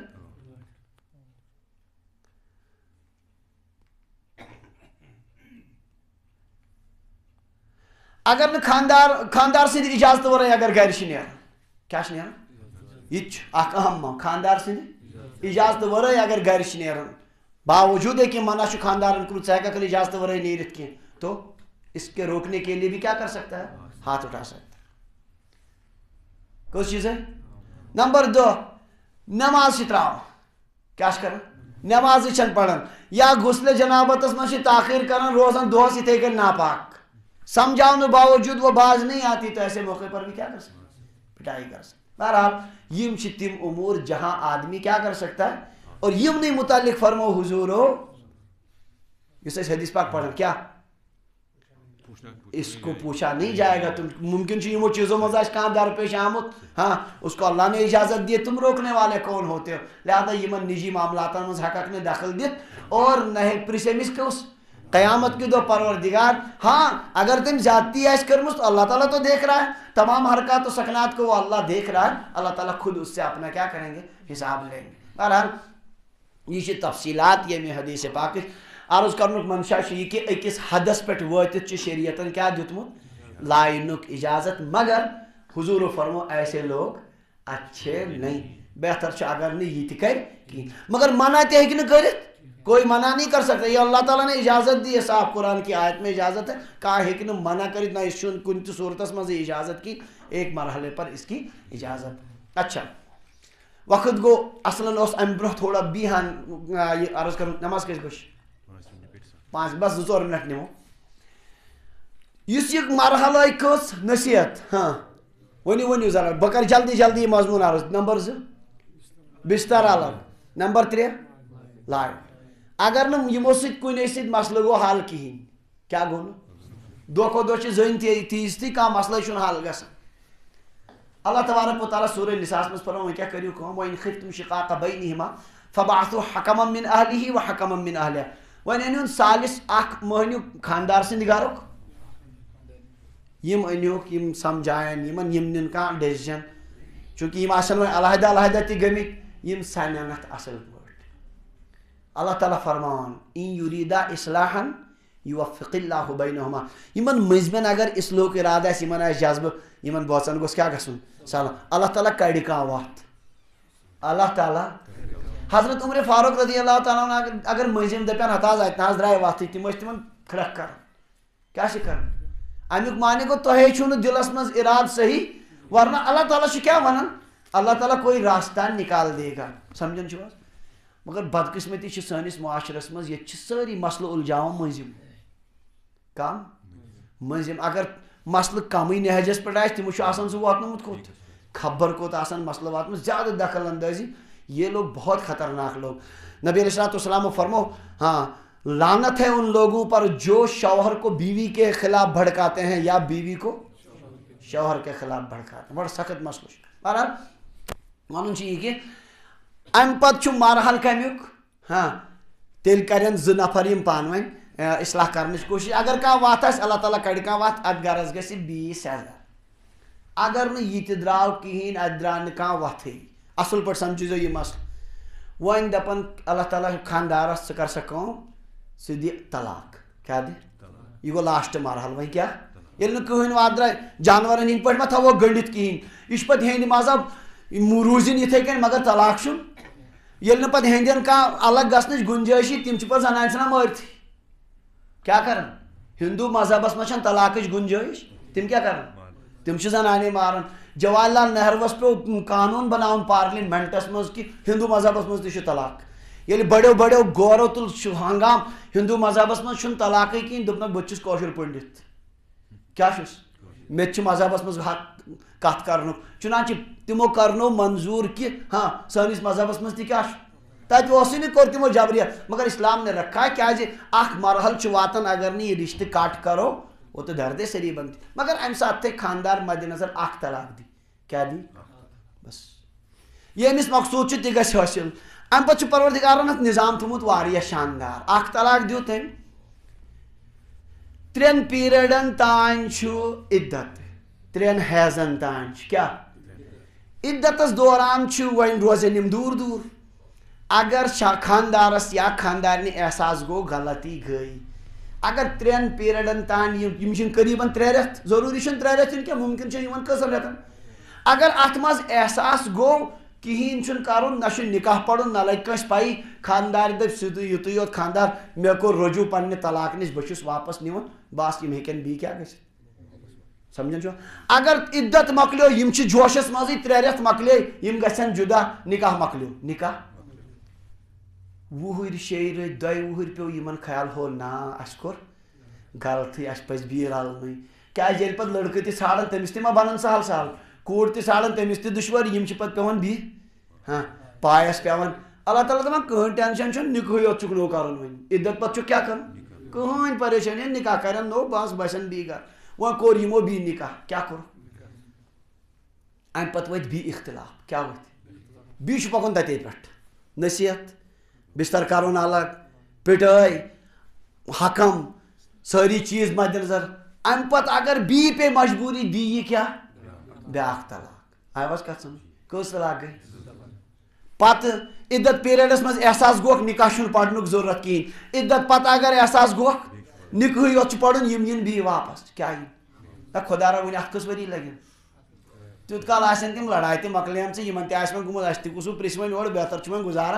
اگر نہ خاندار سند اجازت ورائے اگر گھر نیران کیا نیران یہ اخ اہم خاندار سند اجازت ورائے اگر گھر نیران باوجود ہے کہ منع خاندارن کو ژٕ اجازت ورائے نیرت کی تو اس کے روکنے کے لیے بھی کیا کر سکتا ہے ہاتھ اٹھا سکتا ہے. کس چیز ہے؟ نمبر 2 نماز تراو کیا کرن نماز چھن پڑھن یا غسل جنابتس من تاخیر کرن روزن دہس اتھے کن ناپاک سمجھاؤں باوجود وہ باز نہیں آتی تو ایسے موقع پر بھی کیا کر سکتا پٹائی کر سکتا. بہرحال یم چھ تم امور جہاں آدمی کیا کر سکتا ہے اور یم نہیں متعلق فرمو حضور ہو اس حدیث پاک پڑھن کیا اس کو پوچھا نہیں جائے گا. تم ممکن یمو چیزوں مزہ کہاں درپیش آمد ہاں اس کو اللہ نے اجازت دی تم روکنے والے کون ہوتے ہو لہذا یمن نجی معاملات مز حقق نے دخل دت اور نہ پرسمس کس قیامت کے دو پروردگار ہاں اگر تم زیادتی ایس کرمس تو اللہ تعالیٰ تو دیکھ رہا ہے تمام حرکات و سکنات کو وہ اللہ دیکھ رہا ہے. اللہ تعالیٰ خود اس سے اپنا کیا کریں گے حساب لیں گے. بہرحال یہ تفصیلات یہ میں حدیث پاک عرض کرنک منشا یہ کہ اکس حدس پہ واتت شریعتن کیا دیتمت لائنک اجازت مگر حضور فرمو ایسے لوگ اچھے نہیں بہتر اگر نہیں یہ کر مگر منع تہ ہیکہ کرت کوئی منع نہیں کر سکتا. یہ اللہ تعالیٰ نے اجازت دی ہے صاحب قرآن کی آیت میں اجازت ہے کہا ہیکہ منع کرت نہ اس کن صورتس مز اجازت کی ایک مرحلے پر اس کی اجازت. اچھا وقت گو اصلاً اس ام برہ تھوڑا بیہان یہ عرض کر نماز کس گوش 5 بس 2 منٹ نمو اس یہ مرحلہ کس نصیحت ہاں ونیو ذرا بہ جلدی جلدی یہ مضمون عرض. نمبر 2 بستر الگ. نمبر 3 لائٹ اگر نا یمو سنے ست مسئلہ گو حل کہین کیا گو دہ کھو دہ زن تیز تھی کھانا مسئلہ چھ حل گژھان. اللہ تبارک و تعالیٰ سورہ نساء مز فرمو کیا کریو کم وَإِنْ خِفْتُمْ شِقَاقَ بَيْنِهِمَا فَبَعَثُوا حَكَمًا مِّنْ أَهْلِهِ وَحَكَمًا مِّنْ أَهْلِهَا. وۄنۍ أنیون سالس اخ مہنیو خاندار سند گرک یم انیوک یم سمجھائن یمن یم نن کانٛہہ ڈیسیجن چونکہ یم آسن وۄنۍ علیحدہ علیحدہ تہ گٔمٕتۍ یم سنن اتھ اصل پٲٹھۍ. اللہ تعالیٰ فرمان ان یریدا اصلاحا یوفق اللہ بینہما یمن مزمن اگر اصلاح ارادہ آسہِ یمن آسہِ جذبہ یمن بٲژن گوٚژھ کیاہ گژھُن سلام. اللہ تعالیٰ کڑِ کانٛہہ وتھ اللہ تعالیٰ حضرت عمر فاروق رضی اللہ تعالیٰ عنہ اگر مٔنزِم دپن ہتھ حظ اتہ حظ درٛاے وتھٕے تِم ٲسۍ تِمن کھرٛکھ کران کیاہ چھِ کران امیُک معنی گوٚو تۄہے چھُو نہٕ دِلس منٛز اراد صحیح ورنہ اللہ تعالیٰ چھُ کیاہ ونان اللہ تعالیٰ کوئی راستہ نکال دے گا سمجھان چھِو حظ. مگر بدقسمتی چھِ سٲنِس معاشرس منٛز ییٚتہِ چھِ سٲری مسلہٕ اُلجاوان مٔنزِم کم مٔنزِم اگر مسلہٕ کمٕے نہجس پٮ۪ٹھ آسہِ تِمو چھُ آسان سُہ واتنومُت کوٚت خبر کوٚت آسان مسلہٕ واتنومُت زیادٕ دخل اندٲزی یہ لوگ بہت خطرناک لوگ. نبی علیہ السلام فرمو ہاں لعنت ہے ان لوگوں پر جو شوہر کو بیوی کے خلاف بھڑکاتے ہیں یا بیوی کو شوہر کے خلاف بھڑکاتے ہیں. بڑا سخت مسئلہ. بہرحال ون یہ کہ ام پتہ مرحل کمیک ہاں تیل کرن 2 نفر یم پان ون اصلاح کرنچ کوشش اگر کانٛہہ وتھ آسہِ اللہ تعالیٰ کڑِ کانٛہہ وتھ اتھ گرس گژھِ 20 سزا اگر نہٕ یہِ تہِ درٛاو کِہیٖنۍ اتھ درٛاو نہٕ کانٛہہ وتھٕے اصل پٲٹھۍ سمجھزیو یہِ مسلہٕ وۄنۍ دپان اللہ تعالیٰ خاندارس ژٕ کر سا کٲم ژٕ دِ طلاق کیاہ دِ یہِ گوٚو لاسٹ مرحل وۄنۍ کیاہ ییٚلہِ نہٕ کٕہٕنۍ وتھ درٛاے جانورن ہٕنٛدۍ پٲٹھۍ ما تھاوو گٔنڈِتھ کِہیٖنۍ یہِ چھُ پتہٕ ہیٚندِ مذہب روٗزِنۍ یِتھَے کٔنۍ مگر طلاق چھُنہٕ ییٚلہِ نہٕ پتہٕ ہیٚندٮ۪ن کانٛہہ الگ گژھنٕچ گُنجٲیشی تِم چھِ پتہٕ زنانہِ ژھٕنان مٲرتھٕے کیاہ کران ہندو مذہبس منٛز چھنہٕ طلاقٕچ گُنجٲیش تِم کیاہ کران تِم چھِ زنانے ماران. جواہر لال نہروس پیو قانوٗن بناوُن پارلِمینٹس منٛز کہ ہندو مذہبس منٛز تہِ چھُ طلاق یل بڑو بڑو گورو تل ہنگام ہندو مذہبس من چھن طلاقے کین دپنک بہ چھس کاشر پنڈت کیا چھس مے چھ مذہبس من کت کرنک چنانچہ تمو کرنو منظور کہ ہاں سانس مذہبس من تہ کیا تت اسے کور تمو جبریہ مگر اسلام نے رکھا کیازِ اخ مرحل چھ واتن اگر نہ یہ رشتہ کٹ کرو وہ تو دردے سری بنتی مگر ام سات تھے خاندار مد نظر اخ طلاق دی کیا دی بس یہ امس مقصود تہ گژھِ حٲصِل ام پتہ پروردگارن اتھ نظام تھومت واریاہ شاندار اخ طلاق دیو تم 3 پیریڈن تان چھ عدت 3 حیضن تان کیا عدتس دوران ون روزن یم دور دور اگر خاندارس یا خاندارنہ احساس گو غلطی گئی اگر 3 پیریڈن تان یم قریباً 3 رٮ۪تھ ضروری چھن 3 رٮ۪تھ کینٛہہ ممکن چھ یمن کٔژن رٮ۪تن اگر اتھ منٛز احساس گو کہین چھن کرن نہ نکاح پڑھن نہ لگ کس پائی خاندار دپ سیدھے یتُے یوت خاندار مے کوٚر رجوع پننہِ طلاق نش بہٕ چھُس واپس نِوان بس یم ہیٚکن بیٚیہِ کیٛاہ گٔژھِتھ سمجھان چھو اگر عدت مکلیو یم چھ جوشس منٛزٕے 3 رٮ۪تھ مکلے یم گژھن جدا نکاح مکلیو نکاح 20 شیٚیہِ رٮ۪تۍ 2 وُہٕرۍ پیو یمن خیال ہو نا اس کوٚر غلطی اس پزِ بیٚیہِ رلنٕے کیٛازِ ییٚلہِ پتہٕ لڑکہٕ تہِ ژھانڈان تٔمِس تہِ ما بنان سہل سہل کوٗر تہِ ژھانڈان تٔمِس تہِ دُشوٲری یم چھِ پتہٕ پیوان بیٚیہِ ہاں پایس پیوان اللہ تعالیٰ دپان کٕہٕنۍ ٹینشن چھُنہٕ نِکہٕے یوت چھُکھ نوٚو کرُن وۄنۍ عدت پتہٕ چھُکھ کیٛاہ کرُن کٕہٕنۍ پریشٲنی نکاح کرن نوٚو بس بسن بیٚیہِ گھر وۄنۍ کوٚر یمو بیٚیہِ نکاح کیٛاہ کوٚر امہِ پتہٕ ؤتھۍ بیٚیہِ اختلاف کیٛاہ ؤتھۍ بیٚیہِ چھُ پکُن تتے پٮ۪ٹھ نصیحت بستر کرُن الگ پٹٲے حکم سٲری چیز مد نظر امہِ پتہٕ اگر بیٚیہِ پے مجبوری دی یہ کیٛاہ بیٛاکھ طلاق آیہِ کتھ سمجھ کٔژ طلاق گٔے پتہٕ عدت پیریڈس منٛز احساس گوکھ نکاح چھُنہٕ پرنُک ضروٗرت کِہیٖنۍ عدت پتہٕ اگر احساس گوکھ نکہٕے یوت چھُ پرُن یم یِن بیٚیہِ واپس کیٛاہ یِن نہ خۄدا را وۄنۍ اتھ کٔژ ؤری لگن تیُت کال آسن تِم لڑایہِ تہِ مۄکلیمژٕ یِمن تہِ آسہِ وۄنۍ گوٚمُت اَسہِ تہِ گوٚژھوُ پرٛژھِ وۄنۍ یورٕ بہتر چھُ وۄنۍ گُزارا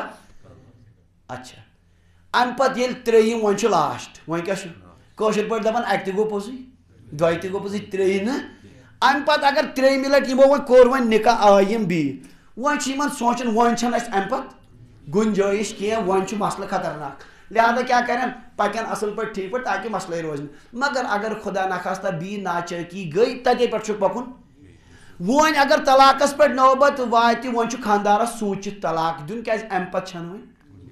اچھا امہِ پتہٕ ییٚلہِ 3یِم وۄنۍ چھُ لاسٹ وۄنۍ کیٛاہ چھُ کٲشِر پٲٹھۍ دپان اکہِ تہِ گوٚو پوٚزُے 2 تہِ گوٚو پوٚزُے 3 نہٕ امہِ پتہٕ اگر 3یمہِ لٹہِ یمو وۄنۍ کوٚر وۄنۍ نکاح آیہِ یم بیٚیہِ وۄنۍ چھِ یمن سونٛچان وۄنۍ چھنہٕ اَسہِ امہِ پتہٕ گُنجٲیش کینٛہہ وۄنۍ چھُ مسلہٕ خطرناک لہذا کیٛاہ کرن پکن اصل پٲٹھۍ ٹھیٖک پٲٹھۍ تاکہِ مسلے روزِ نہٕ مگر اگر خدا نخواستہ بیٚیہِ ناچٲکی گٔے تتے پٮ۪ٹھ چھُکھ پکُن وۄنۍ اگر طلاقس پٮ۪ٹھ نوبت واتہِ وۄنۍ چھُ خاندارس سوٗنٛچِتھ طلاق دیُن کیٛازِ امہِ پتہٕ چھنہٕ وۄنۍ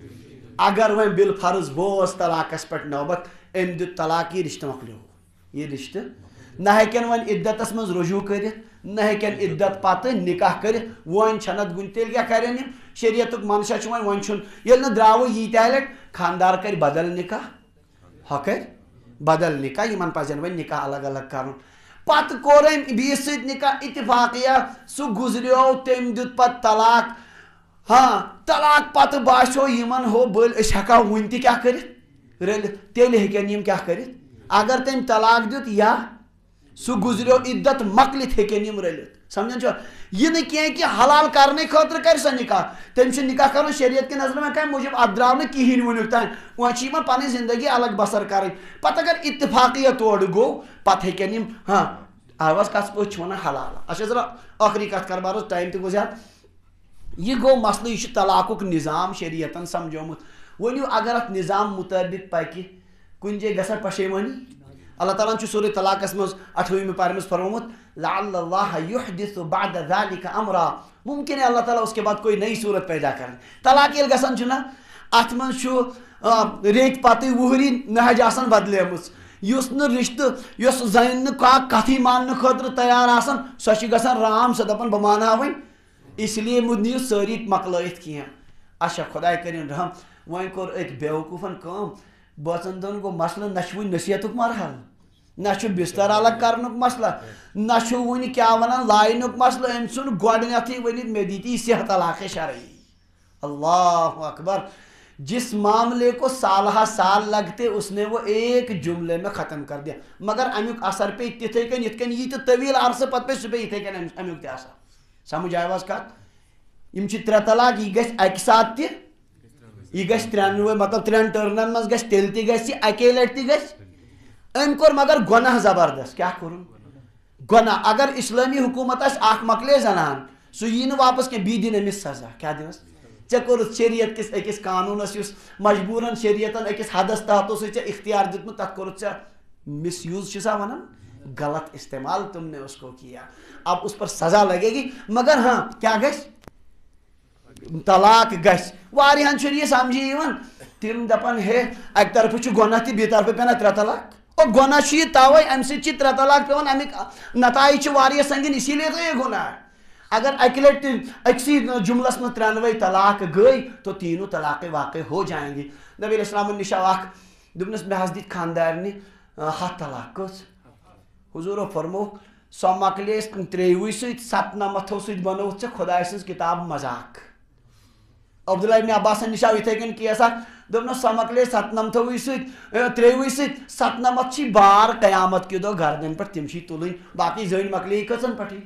اگر وۄنۍ بالفرض ووس طلاقس پٮ۪ٹھ نوبت أمۍ دیُت طلاق یہ رشتہٕ مۄکلیو یہ رشتہٕ نہ ہیٚکن وۄنۍ عدتس منٛز رجوع کٔرِتھ نہ ہیٚکن عدت پتہٕ نکاح کٔرِتھ وۄنۍ چھنہٕ اتھ گُنہِ تیٚلہِ کیٛاہ کرن یِم شریعتُک منشا چھُ وۄنۍ چھُنہٕ ییٚلہِ نہٕ درٛاوٕ ییٖتیٛاہ لٹہِ خاندار کرِ بدل نکاح ہۄ کرِ بدل نکاح یمن پزن وۄنۍ نکاح الگ الگ کرُن پتہٕ کوٚر أمۍ بیٚیِس سۭتۍ نکاح اتفاقیہ سُہ گُزریو تٔمۍ دیُت پتہٕ طلاق ہاں طلاق پتہٕ باسیو یمن ہو بٔلۍ أسۍ ہٮ۪کو وُنہِ تہِ کیٛاہ کٔرِتھ رٔلِتھ تیٚلہِ ہیٚکن یِم کیٛاہ کٔرِتھ اگر تٔمۍ طلاق دیُت یا سُہ گُزریو عدت مۄکلِتھ ہیٚکن یِم رٔلِتھ سمجھان چھو یہ نہٕ کینٛہہ کہِ حلال کرنہٕ خٲطرٕ کرِ سۄ نکاح تٔمِس چھُ نکاح کرُن شریعت کہِ نظرِ منٛز کمہِ موٗجوٗب اتھ درٛاو نہٕ کِہیٖنۍ وُنیُک تام وۄنۍ چھِ یِمن پنٕنۍ زندگی الگ بسر کرٕنۍ پتہٕ اگر اتفاقیہ تورٕ گوٚو پتہٕ ہیٚکن یِم ہاں آواز کتھ پٲٹھۍ چھِ ونان حلال اچھا ذرا ٲخری کتھ کر بارس ٹایم تہِ گوٚو زیادٕ یہ گوٚو مسلہٕ یہِ چھُ طلاقُک نظام شریعتن سمجھومُت ؤنِو اگر اتھ نظام مُطٲبق پکہِ کُنہِ جایہِ گژھن پشیمٲنی اللہ تعالیٰ ہن چھُ سورہ طلاقس منٛز 8وٕمہِ پارِ منٛز فرمومُت لعل اللہ یحدث بعد ذلك امرا ممکن ہے اللہ تعالیٰ اس کے بعد کوئی نئی صورت پیدا کرن طلاق ییٚلہِ گژھان چھُ نہ اتھ منٛز چھُ ریٚتۍ پتہٕ وُہری نہج آسان بدلیمٕژ یُس نہٕ رشتہٕ یۄس زنہِ نہٕ کانٛہہ کتھٕے ماننہٕ خٲطرٕ تیار آسان سۄ چھِ گژھان رام سۄ دپان بہٕ مانہٕ ہا وۄنۍ اس لیے نِیِو سٲری مۄکلٲیِتھ کینٛہہ اچھا خۄداے کٔرِنۍ رحم وۄنۍ کوٚر أکۍ بیوقوٗفن کٲم بٲژن دۄن گوٚو مسلہٕ نہ چھُ وُنہِ نصیحتُک مرحل نہ چھُ بستر الگ کرنُک مسلہٕ نہ چھُ وُنہِ کیٛاہ وَنان لاینُک مسلہٕ أمۍ ژھُن گۄڈنیٚتھٕے ؤنِتھ مےٚ دِتی صحت طلاق شرعی اللہ اکبر جس معاملے کو سالہ سال لگتے اس نے وہ ایک جملے میں ختم کر دیا مگر امیُک اثر پے تِتھے کٔنۍ یِتھ کٔنۍ یہِ تہِ طویٖل عرصہٕ پتہٕ پے سُہ پے یِتھے کٔنۍ امیُک تہِ اثر سمجھ آیہِ حظ کتھ یِم چھِ 3 طلاق یہِ گژھِ اکہِ ساتہٕ تہِ یہ گژھِ 3 مطلب 3 ٹرنن منٛز گژھِ تیٚلہِ تہِ گژھِ یہِ اکے لٹہِ تہِ گژھِ أمۍ کوٚر مگر گۄناہ زبردست کیٛاہ کوٚرُن گۄناہ اگر اسلٲمی حکوٗمت آسہِ اکھ مۄکلے زنان سُہ یی نہٕ واپس کینٛہہ بیٚیہِ دِن أمِس سزا کیٛاہ دِنس ے کور شریعت کس اکس قانونس یس مجبوراً شریعتن اکس حدس تحت ے اختیار دیتمت تک کور مس یوز سا ونان غلط استعمال تم نے اس کو کیا. اب اس پر سزا لگے گی مگر ہاں کیا گھس طلاق گھس. واریاہن چھُنہٕ یہ سمجھی یِوان تم دپان ہے اکہ طرف چھ گناہ تہ بیٚیہِ طرف پینا 3 طلاق. اور گناہ چھ یہ توے امہ سۭتۍ چھ 3 طلاق پیوان. امیک نتائج چھ واریاہ سنگین اسی لیے تو یہ گناہ. اگر اکہ لٹہ اکسی جملس میں 93 طلاق گئی تو تینوں طلاقیں واقع ہو جائیں گی. نبی علیہ السلام نشا اخ دپنس مے حظ دِتۍ خاندارنہِ 7 طلاق. کٔژ حضورو فرمو سو مکلیس 3 سۭتۍ 97 سۭتۍ بنووُتھ ژےٚ خداے سٕنٛز کتاب مذاق. عبداللہ ابن عباسن نشا یتھے کن کیس اخ دپنس سو مکلے 97 سۭتۍ 3 سۭتۍ 97 چھ بار قیامت کہ دۄہ گردن پہ تم چھ تلن. باقی زٔنۍ مکلے کٔژن پٮ۪ٹھٕے.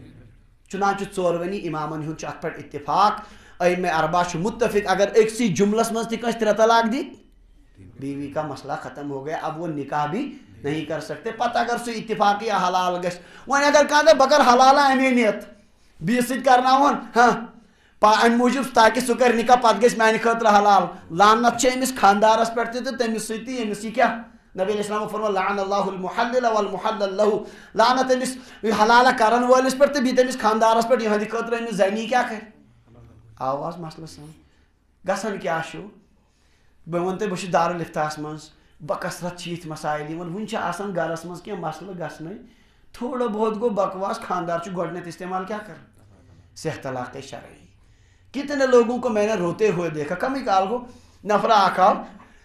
چنانچہ ژورؤنی امامن ہُنٛد چھُ اتھ پٮ۪ٹھ اتفاق. ائمہ اربعہ چھُ متفق اگر أکسٕے جملس منٛز تہِ کٲنٛسہِ 3 طلاق دی بیوی کا مسئلہ ختم ہو گیا. اب وہ نکاح بھی نہیں کر سکتے. پتہ اگر سُہ اتفاق یا حلال گژھِ. وۄنۍ اگر کانٛہہ دپہِ بہٕ کرٕ حلالہ امی نِتھ بیٚیِس سۭتۍ کرناوُن ہاں امہ موجوب تاکہ سُہ کر نکاح پتہٕ گژھِ میانہِ خٲطرٕ حلال. لعنت چھِ أمِس خاندارس پٮ۪ٹھ تہِ تہٕ تٔمِس سۭتۍ تہِ ییٚمِس یہِ کیٛاہ نبی علیہ السلام فرمو لعن اللہ المحلل والمحلل له. لعنت أمِس حلالہ کرن وٲلِس پٮ۪ٹھ تہٕ بیٚیہِ تٔمِس خاندارس پٮ۪ٹھ یِہنٛدِ خٲطرٕ أمِس زنی کیٛاہ کرِ. آواز مسلہٕ سمجھ گژھان کیٛاہ چھُ. بہٕ وَنہٕ تۄہہِ بہٕ چھُس دارالفتاہس منٛز بکثرت چھِ یِتھۍ مسائل یِوان. وُنہِ چھِ آسان گرس منٛز کینٛہہ مسلہٕ گژھنٕے تھوڑا بہت گوٚو بکواس خاندار چھُ گۄڈٕنیتھ استعمال کیٛاہ کران 6 طلاق شرعی. کتنے لوگوں کو میں نے روتے ہوئے دیکھا. کم ہی کال گو نفرا اکھ آو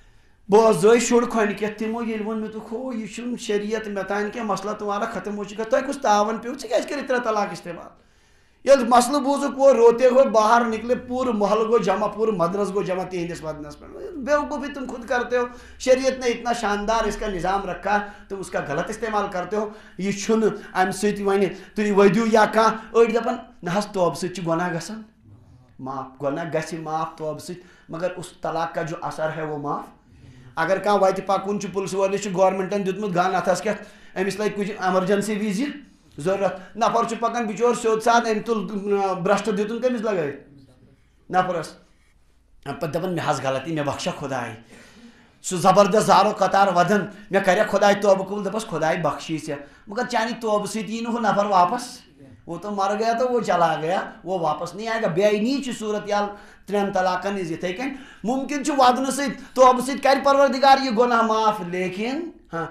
بہت زٲے شُر کھۄنہِ کٮ۪تھ تِمو ییٚلہِ ووٚن مےٚ دوٚپُکھ ہو یہِ چھُنہٕ شریعت مےٚ تانۍ کینٛہہ مسلہ تمہارا ختم ہو چکا. تۄہہِ کُس تاون پیوٚو ژٕ کیٛازِ کٔرِتھ 3 طلاق استعمال. ییٚلہِ مسلہٕ بوٗزُکھ وہ روتے ہوئے باہر نکلے. پورٕ محل گو جمع پورٕ مدرس گو جمع تہندس ودنس پٮ۪ٹھ. بیوقوفی تم خود کرتے ہو. شریعت نے اتنا شاندار اس کا نظام رکھا تم اس کا غلط استعمال کرتے ہو. یہ چھُنہٕ امہِ سۭتۍ وۄنۍ تُہۍ ؤدِو یا کانٛہہ أڑۍ دپان نہ حظ توبہٕ سۭتۍ چھُ گۄناہ گژھان معاف. گۄناہ گژھِ معاف توبہٕ سۭتۍ مگر اس طلاق کا جو اثر ہے وہ معاف. اگر کانٛہہ وتہِ پکُن چھُ پُلسہٕ وٲلِس چھُ گورمنٹن دیُتمُت گن اتھس کٮ۪تھ أمِس لگہِ کُنہِ ایمرجنسی وِزِ ضروٗرت. نفر چھُ پکان بِچور سیوٚد سادٕ أمۍ تُل برٛشٹ دِتُن کٔمِس لگٲوِتھ نفرس. پتہٕ دپان مےٚ حظ غلطی مےٚ بخشا خۄداے. سُہ زبردست زارو قطار ودان مےٚ کریا خۄداے توبہٕ قبوٗل. دپس خۄداے بخشی ژےٚ مگر چانہِ توبہٕ سۭتۍ یی نہٕ ہُہ نفر واپس. وہ تو مر گیا تو وہ چلا گیا وہ واپس نہیں آئے گا. بے آئینی چھ صورت یال 3 طلاقن ہز یتھے کن. ممکن چھ ودنہ سۭتۍ توبہٕ سۭتۍ کر پروردگار یہ گناہ معاف لیکن ہاں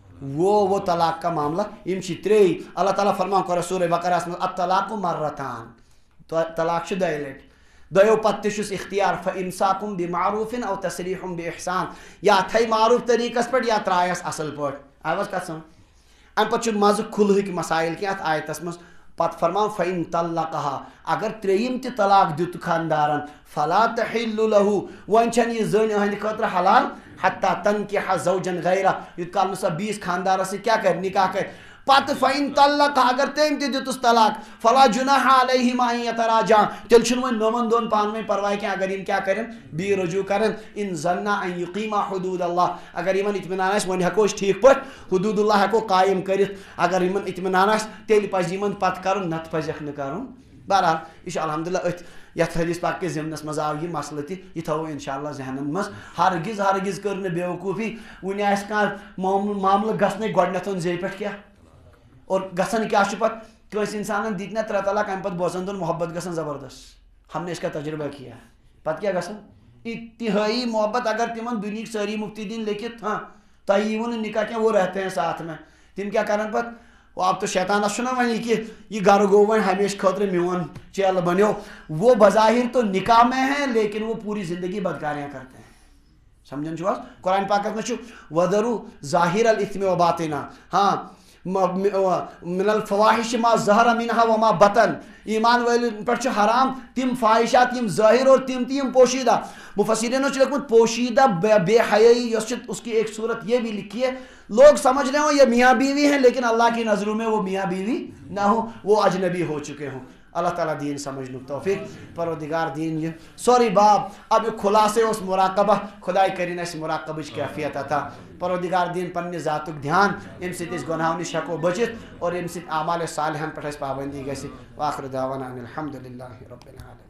وہ طلاق کا معاملہ یم چھ 3. اللہ تعالیٰ فرمان کر سورہ بقرہ میں الطلاق مرتان. طلاق چھ 2 لٹہِ. دۄیو پتہٕ تہِ چھُس اختیار فامساکم بمعروف او تسریح باحسان. یا تھے معروف طریقس پٮ۪ٹھ یا ترایس اصل پٲٹھۍ. آواز کتھ سمجھ. امہ پتہٕ چھُ مزٕ کھُلہٕکۍ مسائل کینٛہہ اتھ آیتس منٛز. پتہٕ فرمان فإن طلقها اگر 3یم تہِ طلاق دیُت خاندارن فلا تحل له وۄنۍ چھنہٕ یہِ زٔنۍ أہنٛدِ خٲطرٕ حلال حتى تنكح زوجا غیرہ یوٗت کال نہٕ سۄ بیٚیِس خاندارس سۭتۍ کیٛاہ کرِ نکاح کرِ. پتہٕ فإن طلقها اگر تٔمۍ تہِ دیُتُس طلاق فلا جناح علیہما ان یتراجعا تیٚلہِ چھُنہٕ وۄنۍ نوٚمن دۄن پانہٕ ؤنۍ پرواے کینٛہہ اگر یِم کیٛاہ کرن بیٚیہِ رجوع کرن. ان ظنا ان یقیما حدود اللہ اگر یمن اطمینان آسہِ وۄنۍ ہٮ۪کو أسۍ ٹھیٖک پٲٹھۍ حدود اللہ ہٮ۪کو قایِم کٔرِتھ. اگر یمن اطمینان آسہِ تیٚلہِ پزِ یمن پتہٕ کرُن نتہٕ پزٮ۪کھ نہٕ کرُن. بہرحال یہِ چھُ الحمدللہ أتھۍ یتھ حدیث پاک کِس ضمنس منٛز آو یہِ مسلہٕ تہِ یہِ تھاوو انشاءاللہ ذہنن منٛز. ہرگز کٔر نہٕ بیوقوٗفی. وُنہِ آسہِ کانٛہہ معاملہٕ گژھنٕے گۄڈنٮ۪تھ زیٚیہِ پٮ۪ٹھ کیٛاہ اور گژھان کیا چھُ پتہٕ کٲنٛسہِ انسانن دِتۍ نا 3 طلاق امہِ پتہٕ بوزن دۄن محبت گژھان زبردست. ہم نے اس کا تجربہ کیا. پتہٕ کیٛاہ گژھان انتہٲئی محبت اگر تمن دُنہِکۍ سٲری مفتی دِنۍ لیکھِتھ ہاں تۄہہِ ییٖوٕ نہٕ نکاح کینٛہہ وہ رہتے ہیں ساتھ میں. تِم کیٛاہ کرن پتہٕ اب تو شیطانس چھُنہ وۄنۍ یہِ کہِ یہِ گرٕ گوٚو وۄنۍ ہمیشہٕ خٲطرٕ میون چیلہٕ بنیو. وہ بظاہر تو نکاح میں ہے لیکن وہ پوری زندگی بدکاریاں کرتے ہیں. سمجھن چھُو حظ. قرآن پاکس منٛز چھُ وَذَرُوا ظاہِرَ الْإِثْمِ وَبَاطِنَهُ ہاں من الفواحش ما ظہر منها وما بطن. ایمان والن پہ حرام تم فواہشات یم ظاہر اور تم پوشیدہ. مفسرین نے لکھمت پوشیدہ بے حیائی اس کی ایک صورت یہ بھی لکھی ہے لوگ سمجھ رہے ہوں یہ میاں بیوی ہیں لیکن اللہ کی نظروں میں وہ میاں بیوی نہ ہو وہ اجنبی ہو چکے ہوں. اللہ تعالیٰ دین سمجھنے توفیق پروردگار دین یہ سوری باب اب یہ خلاصے اس مراقبہ خدائی کرین اس مراقبہ کیفیت عطا. پروردگار دین پنہ ذاتک دھیان یم سۭتۍ أسۍ گناہو نش ہٮ۪کو بچت اور یم سۭتۍ اعمال صالحن پٮ۪ٹھ اَسہِ پابندی گژھِ. وآخر دعوانا ان الحمد للہ رب العالمین.